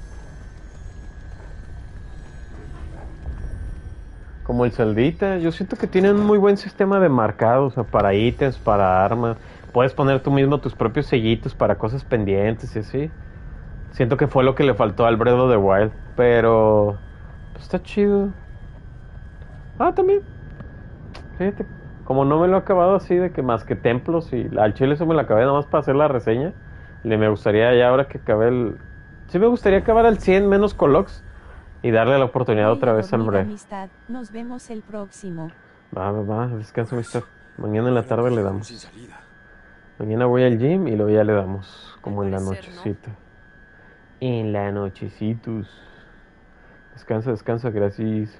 Como el Celdita, yo siento que tienen un muy buen sistema de marcado, o sea, para ítems, para armas. Puedes poner tú mismo tus propios sellitos para cosas pendientes y así. Siento que fue lo que le faltó al Breath of the Wild, pero pues, está chido. Ah, también. Fíjate, como no me lo he acabado así de que más que templos y al chile eso me lo acabé nada más para hacer la reseña. Le me gustaría ya ahora que acabé el... Sí me gustaría acabar al cien menos Colox y darle la oportunidad otra vez al Breath.
Amistad, nos vemos el próximo.
Va, va, va, descansa amistad. Mañana en la tarde le damos.
Sin salida.
Mañana voy al gym y luego ya le damos, como
Al
en la
parecer, ¿no?
nochecita. En la nochecitos. Descansa, descansa, gracias.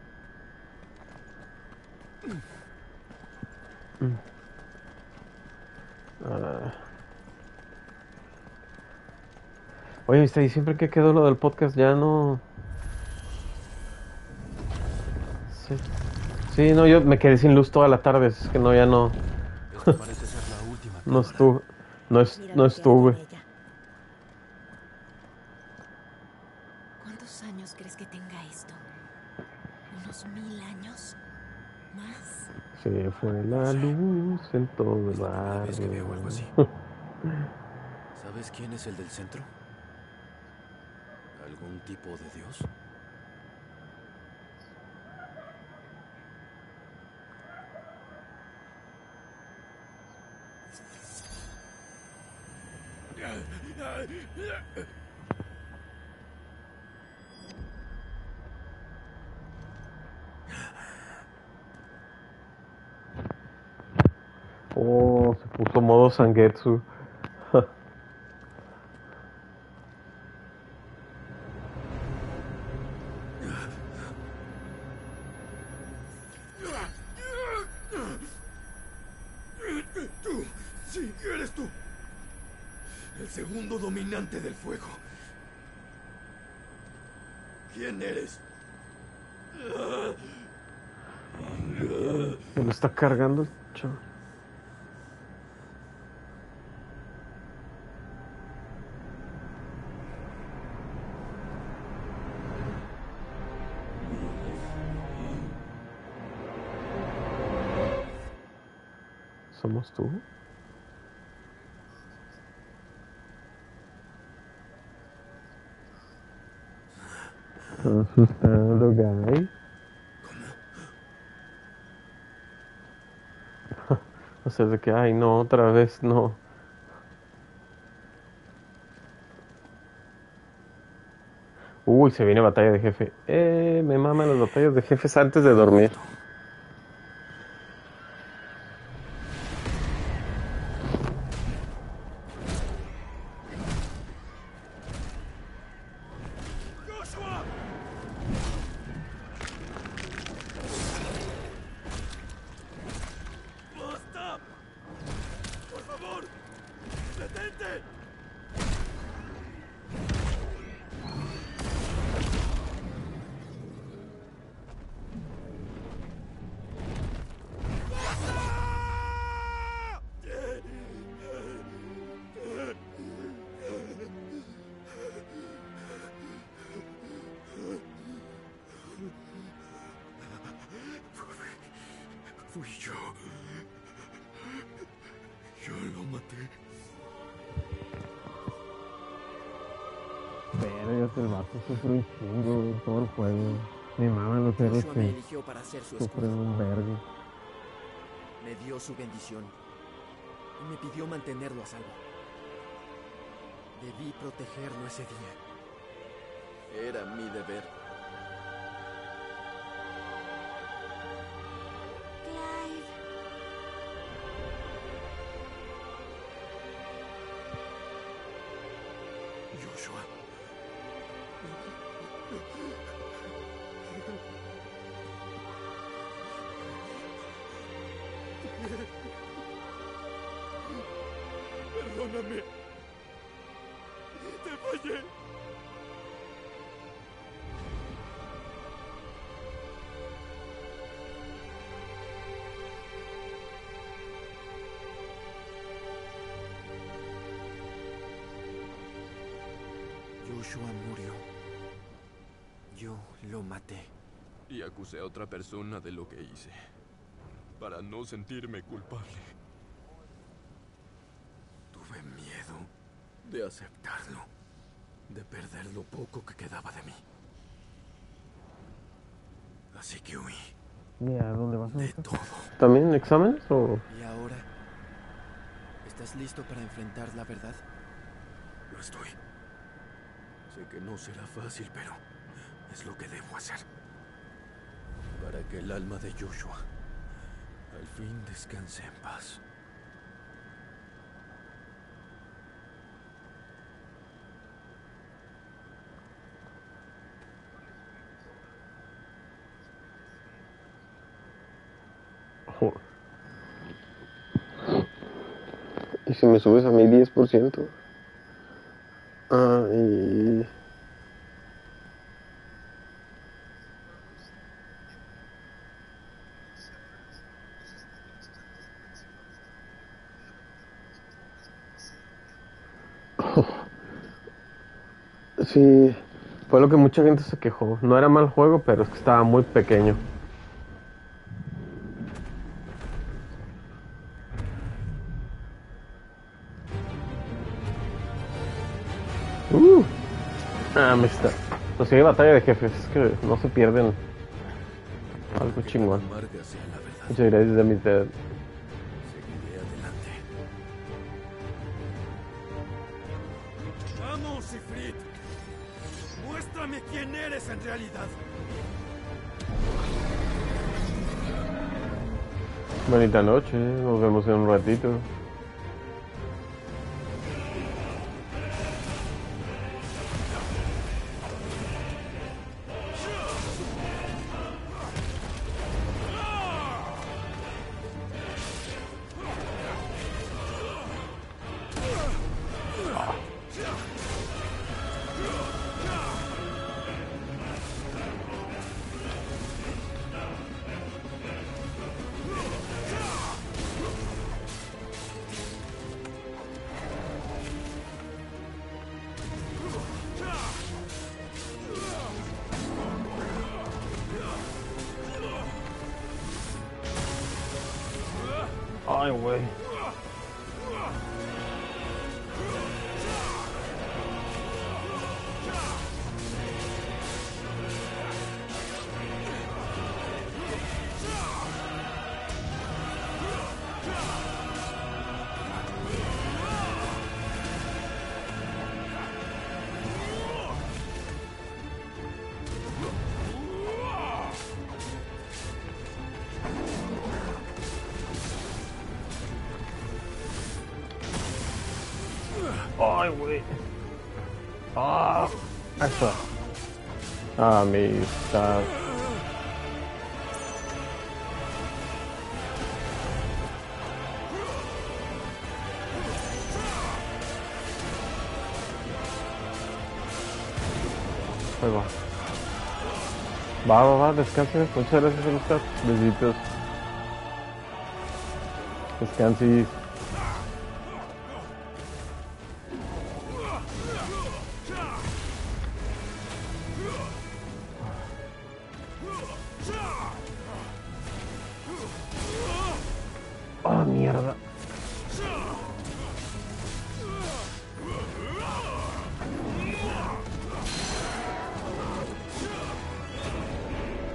Mm. Ah. Oye, ¿viste? Y siempre que quedó lo del podcast ya no... Sí. Sí, no, yo me quedé sin luz toda la tarde, es que no, ya no...
Esta parece ser la última.
No estuve, no, es,
Mira
no
lo que hay
estuve.
en ella. ¿Cuántos años crees que tenga esto? ¿Unos mil años? ¿Más?
Se fue la luz en todo el
Es la primera vez que veo algo
barrio.
así. ¿Sabes quién es el del centro? ¿Algún tipo de dios?
Oh, se puso modo Sangetsu.
Tú, sí, eres tú. El segundo dominante del fuego. ¿Quién eres?
Me lo está cargando el chavo. ¿Somos tú? Asustado, guy. O sea, de que, ay, no, otra vez no. Uy, se viene batalla de jefe. Eh, me maman las batallas de jefes antes de dormir.
¡Joshua! ¡Basta! ¡Por favor! ¡Detente! Fui yo. Yo lo maté.
Pero yo el vato sufre un chingo todo el juego. Mi mamá los héroes
Joshua me
que
eligió para ser su
sufren
escudo.
un vergo.
Me dio su bendición y me pidió mantenerlo a salvo. Debí protegerlo ese día. Era mi deber.
Clive.
Joshua. Perdóname. Te fallé.
Joshua murió. Yo lo maté.
Y acusé a otra persona de lo que hice. Para no sentirme culpable. Tuve miedo de aceptarlo. De perder lo poco que quedaba de mí. Así que huí.
Mira, ¿dónde vas a
De
buscar?
todo.
¿También exámenes o...?
¿Y ahora? ¿Estás listo para enfrentar la verdad?
Lo estoy. Sé que no será fácil, pero es lo que debo hacer. Para que el alma de Joshua al fin descanse en paz.
Joder. ¿Y si me subes a mi diez por ciento? Ah, y... Sí, fue lo que mucha gente se quejó. No era mal juego, pero es que estaba muy pequeño. Uh, ah, me está. Pues sí, hay batalla de jefes, es que no se pierden algo chingón.
Amarga sea la verdad.
Muchas gracias, amistad.
Seguiré adelante.
¡Vamos, Ifrit! ¡Muéstrame quién eres en realidad!
Bonita noche, nos vemos en un ratito. Ay, güey. Ay, güey. Ah, eso. Amistad. Ahí va. Va, va, va, descanse. Muchas gracias, amistad. Besitos. Descansis. Oh, mierda.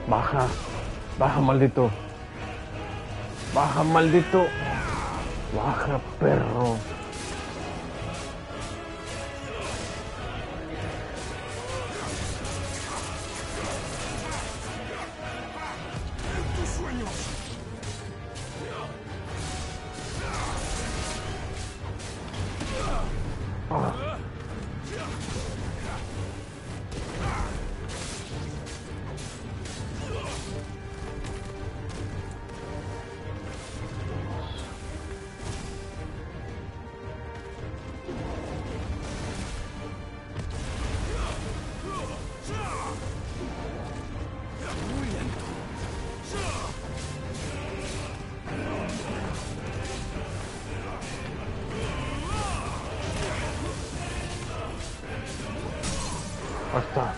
Baja. Baja, maldito. Baja, maldito. Baja, perro. Basta.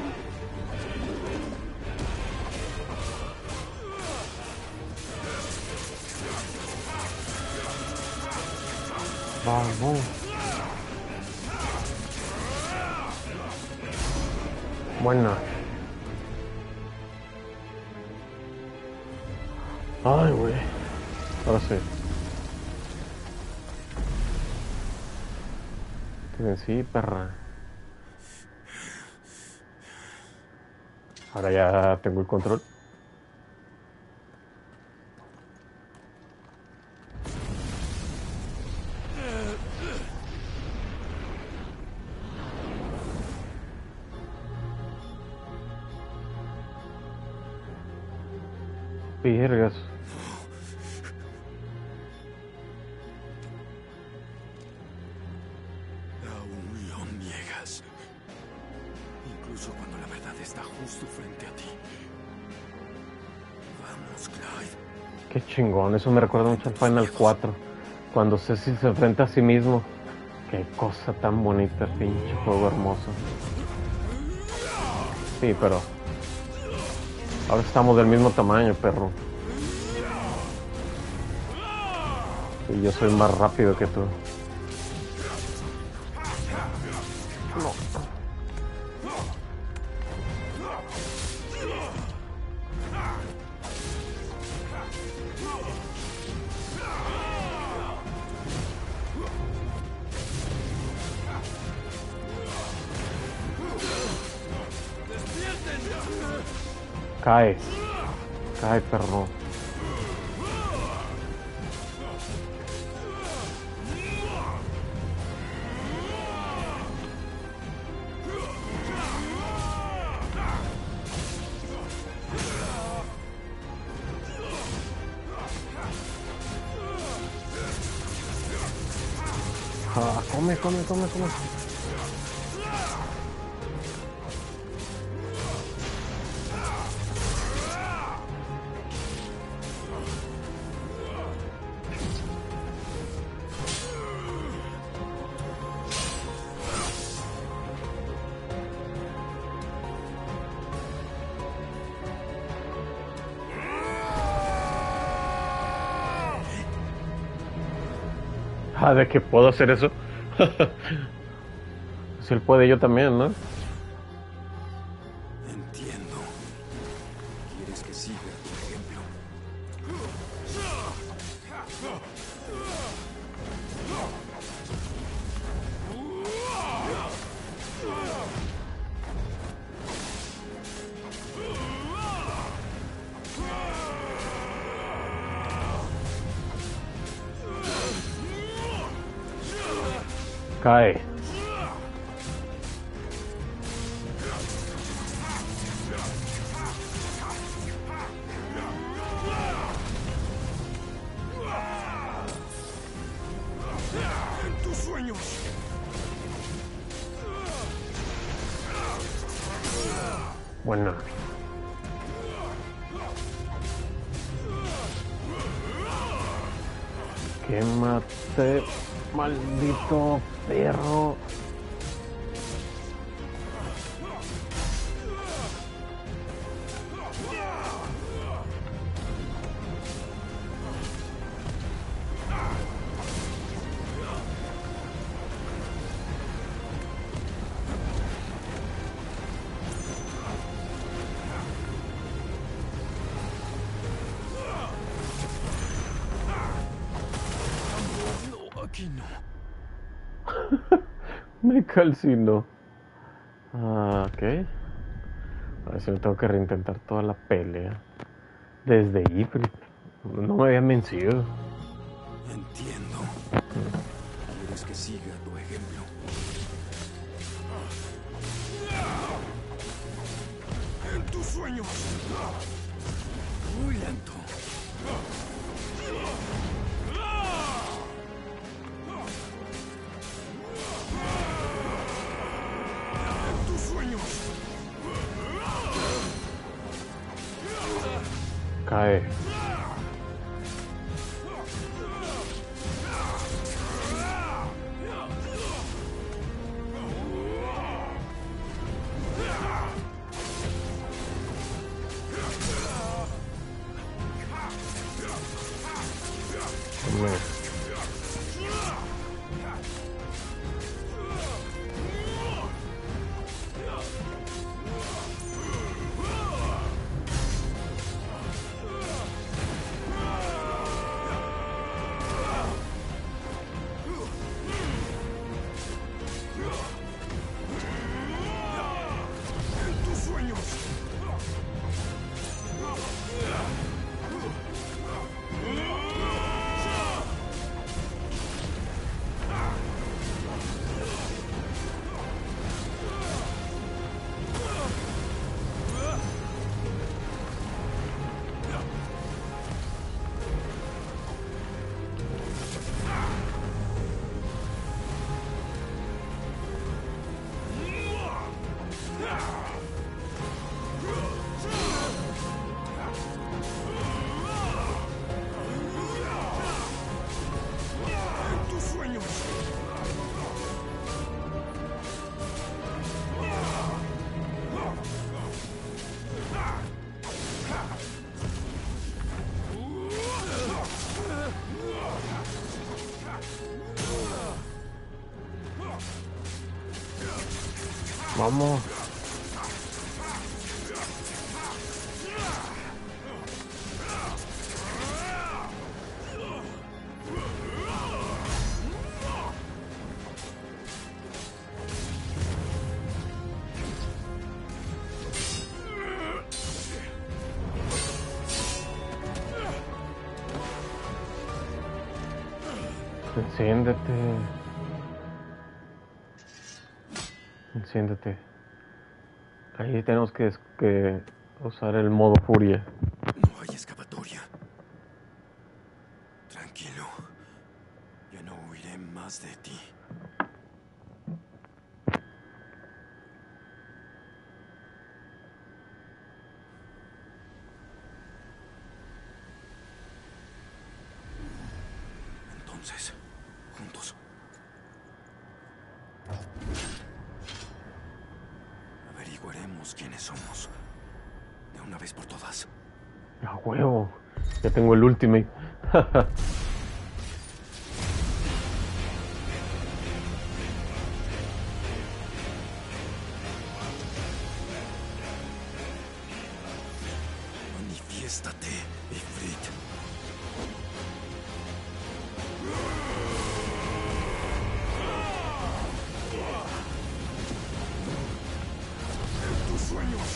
Vamos. Buena. Ay, güey. Ahora sí. Te vencí, perra. Ahora ya tengo el control. Virgas.
Aún lo niegas. Incluso cuando la verdad está justo frente a ti. Vamos, Clyde.
Qué chingón, eso me recuerda mucho al Final cuatro. Cuando Ceci se enfrenta a sí mismo. Qué cosa tan bonita, pinche juego hermoso. Sí, pero ahora estamos del mismo tamaño, perro. Y yo soy más rápido que tú. No. Cae. Cae, perro. Ah, come, come, come, come. Ah, de que puedo hacer eso. Si él puede, yo también, ¿no?
Entiendo. Quieres que siga tu ejemplo.
Cae.
En tus sueños.
Buena. Quémate, maldito perro.
Aquí no.
Me calcinó. Ah, ok. A ver si me tengo que reintentar toda la pelea. Desde Ifrit. No me habían vencido.
Entiendo. Quieres que siga tu ejemplo. En tus sueños. Muy lento. En tus sueños.
Cae. Hombre.
En tus sueños. En tus sueños.
Vamos. Enciéndete. Enciéndete. Ahí tenemos que, que usar el modo furia.
No hay escapatoria. Tranquilo. Ya no huiré más de ti. Entonces, juntos. Averiguaremos quiénes somos. De una vez por todas.
A huevo. Ya tengo el ultimate.
Manifiéstate, Ifrit. En tus sueños.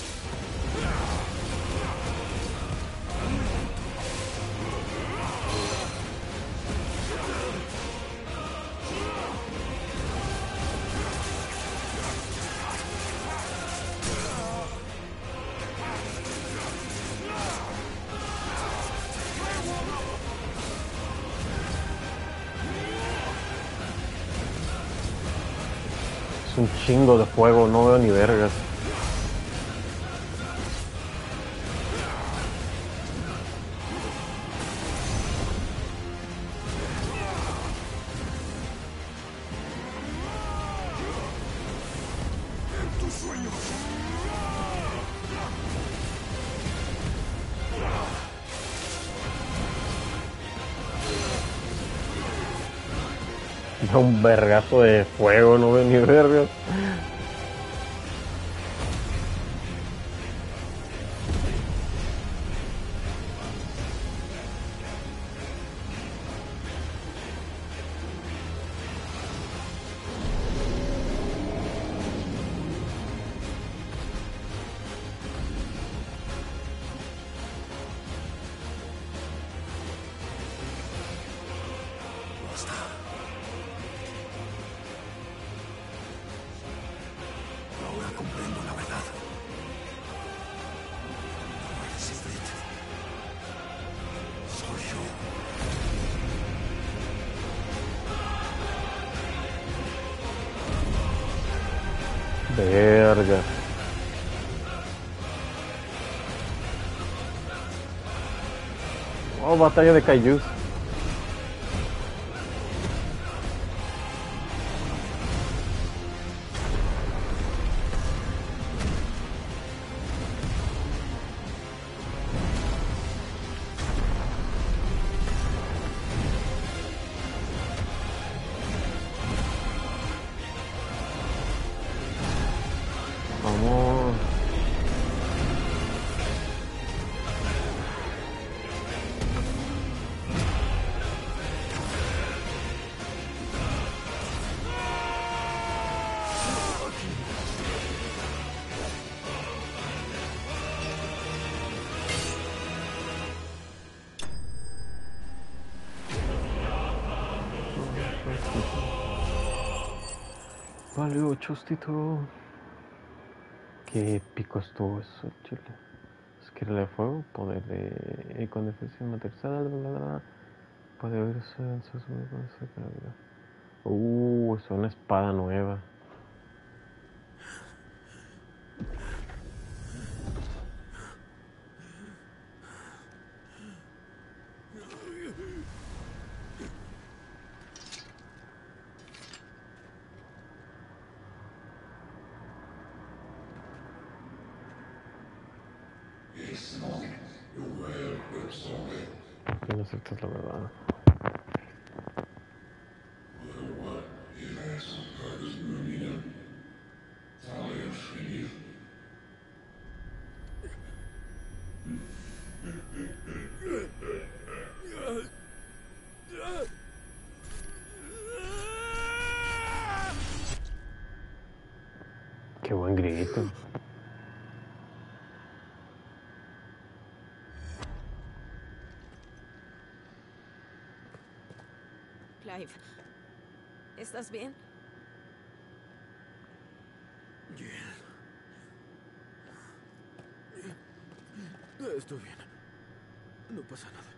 Es un chingo de fuego, no veo ni vergas.
En tus sueños.
Da un vergazo de fuego, no veo ni vergas. Verga. Oh, batalla de kaijus. Vamos. Vale, chustito. Qué épico estuvo eso, chile. Esquirle de fuego, poder de. Y con defensión materializada, bla bla bla. Puede oírse en sus con esa vida. Uh, es una espada nueva. Aquí no aceptas la verdad. Qué buen grito.
Clive, ¿estás bien?
Bien. Estoy bien. No pasa nada.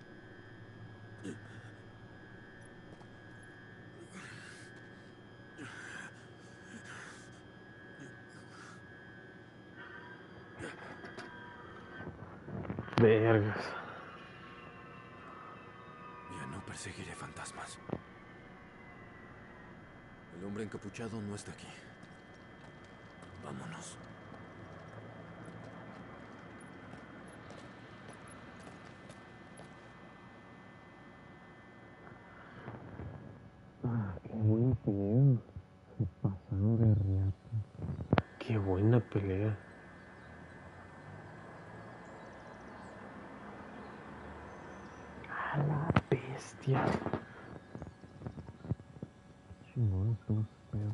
Vergas.
Ya no perseguiré fantasmas. El hombre encapuchado no está aquí. Vámonos.
Ah, qué buen pelea. Se pasaron de riata. Qué buena pelea. A la bestia. Chingón, estuvo pedo.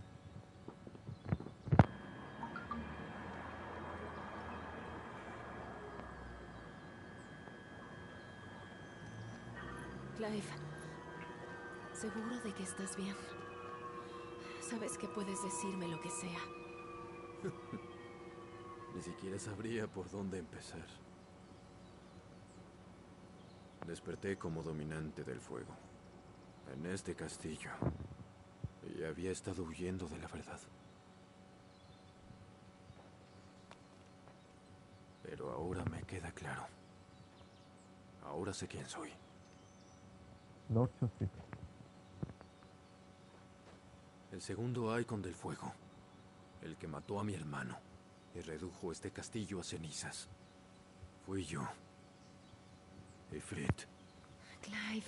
Clive, ¿seguro de que estás bien? Sabes que puedes decirme lo que sea.
Ni siquiera sabría por dónde empezar. Desperté como dominante del fuego, en este castillo, y había estado huyendo de la verdad. Pero ahora me queda claro. Ahora sé quién soy.
Lord Chustito.
El segundo Icon del fuego. El que mató a mi hermano y redujo este castillo a cenizas. Fui yo. Ifrit.
Clive.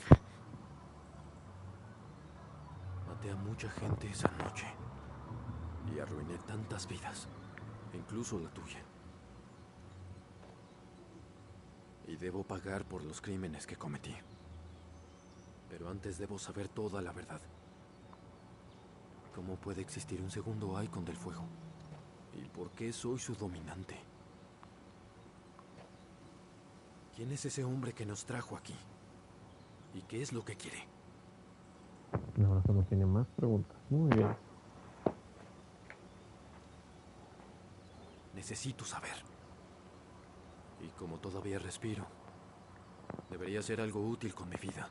Maté a mucha gente esa noche. Y arruiné tantas vidas. Incluso la tuya. Y debo pagar por los crímenes que cometí. Pero antes debo saber toda la verdad. ¿Cómo puede existir un segundo Icon del fuego? ¿Y por qué soy su dominante? ¿Quién es ese hombre que nos trajo aquí? ¿Y qué es lo que quiere?
Y ahora solo tiene más preguntas. Muy bien.
Necesito saber. Y como todavía respiro, debería ser algo útil con mi vida.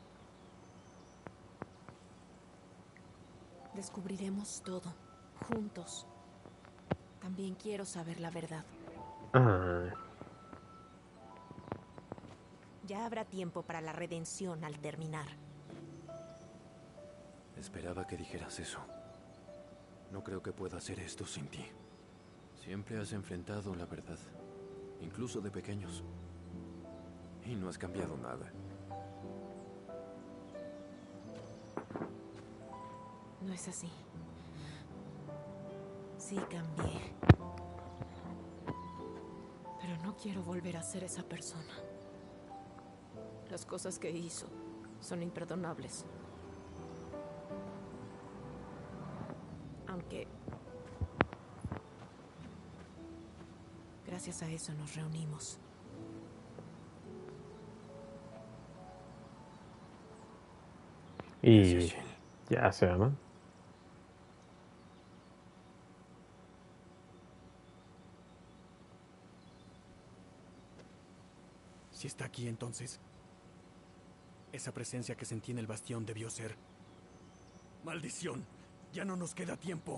Descubriremos todo, juntos. También quiero saber la verdad.
Ah,
Ya habrá tiempo para la redención al terminar.
Esperaba que dijeras eso. No creo que pueda hacer esto sin ti. Siempre has enfrentado la verdad, incluso de pequeños. Y no has cambiado nada.
No es así. Sí cambié. Pero no quiero volver a ser esa persona. Las cosas que hizo son imperdonables. Aunque... gracias a eso nos reunimos.
y
Gracias, Jill.
ya se ¿no?
Si está aquí, entonces... esa presencia que sentí en el bastión debió ser... ¡Maldición! Ya no nos queda tiempo.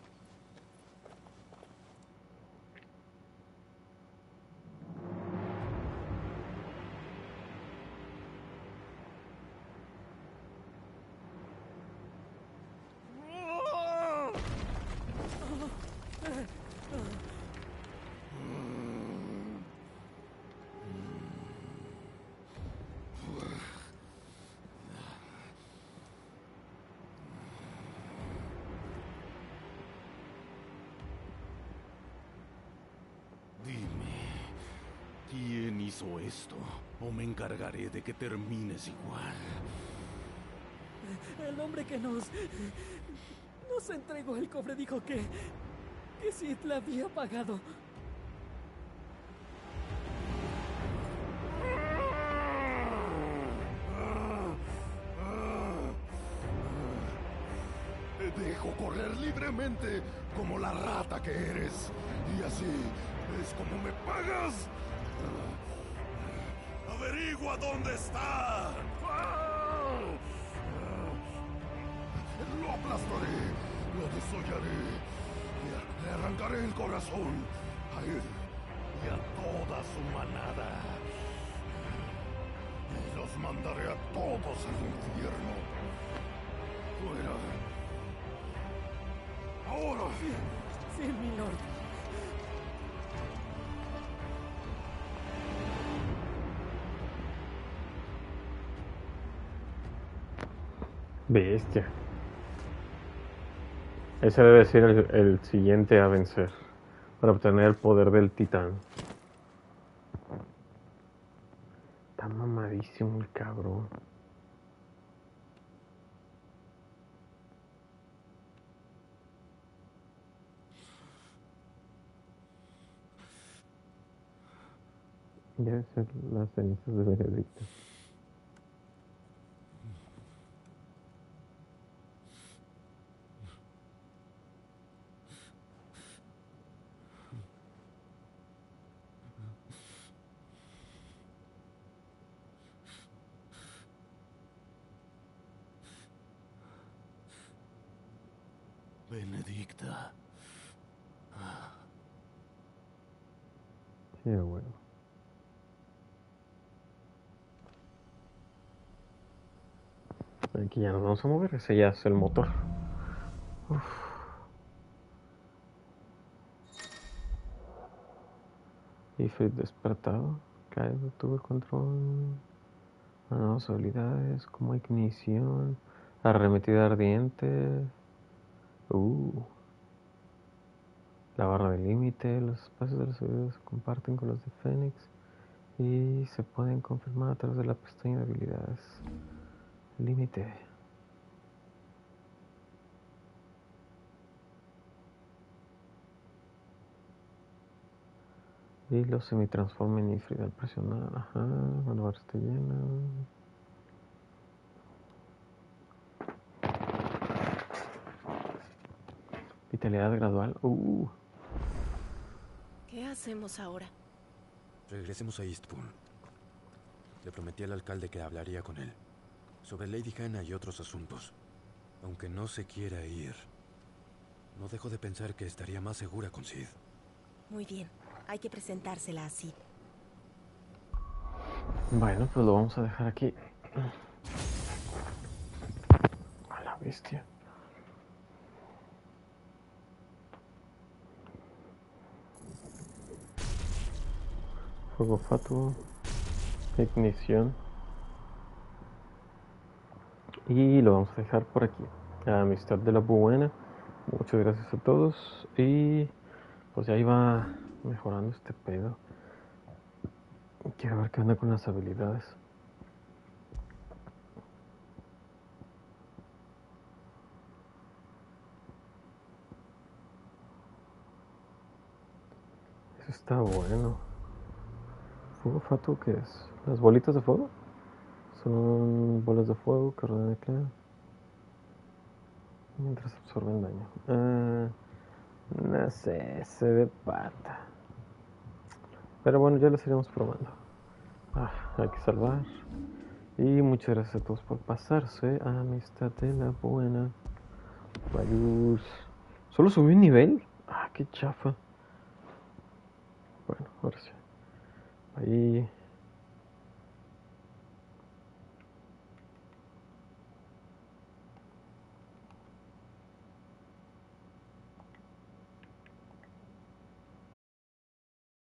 ¿Quién hizo esto? O me encargaré de que termines igual.
El hombre que nos... nos entregó el cofre dijo que... que Sid la había pagado.
Te dejo correr libremente como la rata que eres. Y así es como me pagas. ¡Averigua dónde está! Lo aplastaré, lo desollaré, le, le arrancaré el corazón a él y a toda su manada. Y los mandaré a todos al infierno. Fuera. Ahora.
Sí, sí, mi lord.
Bestia. Ese debe ser el, el siguiente a vencer para obtener el poder del titán. Está mamadísimo el cabrón. Debe ser las cenizas de Benedicto.
Benedicta.
Sí, bueno. Aquí ya nos vamos a mover, ese ya es el motor. Uf. Ifrit despertado. Cae, tuvo el control. Nuevas habilidades como ignición. Arremetida ardiente. Uh. La barra de límite. Los espacios de las habilidades se comparten con los de Fénix. Y se pueden confirmar a través de la pestaña de habilidades. Límite. Y los semi-transforma en Ifrit al presionar. Ajá, cuando ahora esté llena. Vitalidad gradual. Uh.
¿Qué hacemos ahora?
Regresemos a Eastpool. Le prometí al alcalde que hablaría con él sobre Lady Hannah y otros asuntos. Aunque no se quiera ir, No dejo de pensar que estaría más segura con Sid.
Muy bien, hay que presentársela a Sid.
Bueno, pues lo vamos a dejar aquí. A la bestia. Fuego fatuo. Ignición. Y lo vamos a dejar por aquí. La amistad de la buena. Muchas gracias a todos. Y pues ya iba mejorando este pedo. Quiero ver qué onda con las habilidades. Eso está bueno. ¿Fuego fatuo qué es? ¿Las bolitas de fuego? Son bolas de fuego que rodean el clan mientras absorben daño. Ah, no sé, se ve pata. Pero bueno, ya las iremos probando. Ah, hay que salvar. Y muchas gracias a todos por pasarse. Amistad de la buena. Vayus. ¿Solo subí un nivel? Ah, qué chafa. Bueno, ahora sí. Ahí.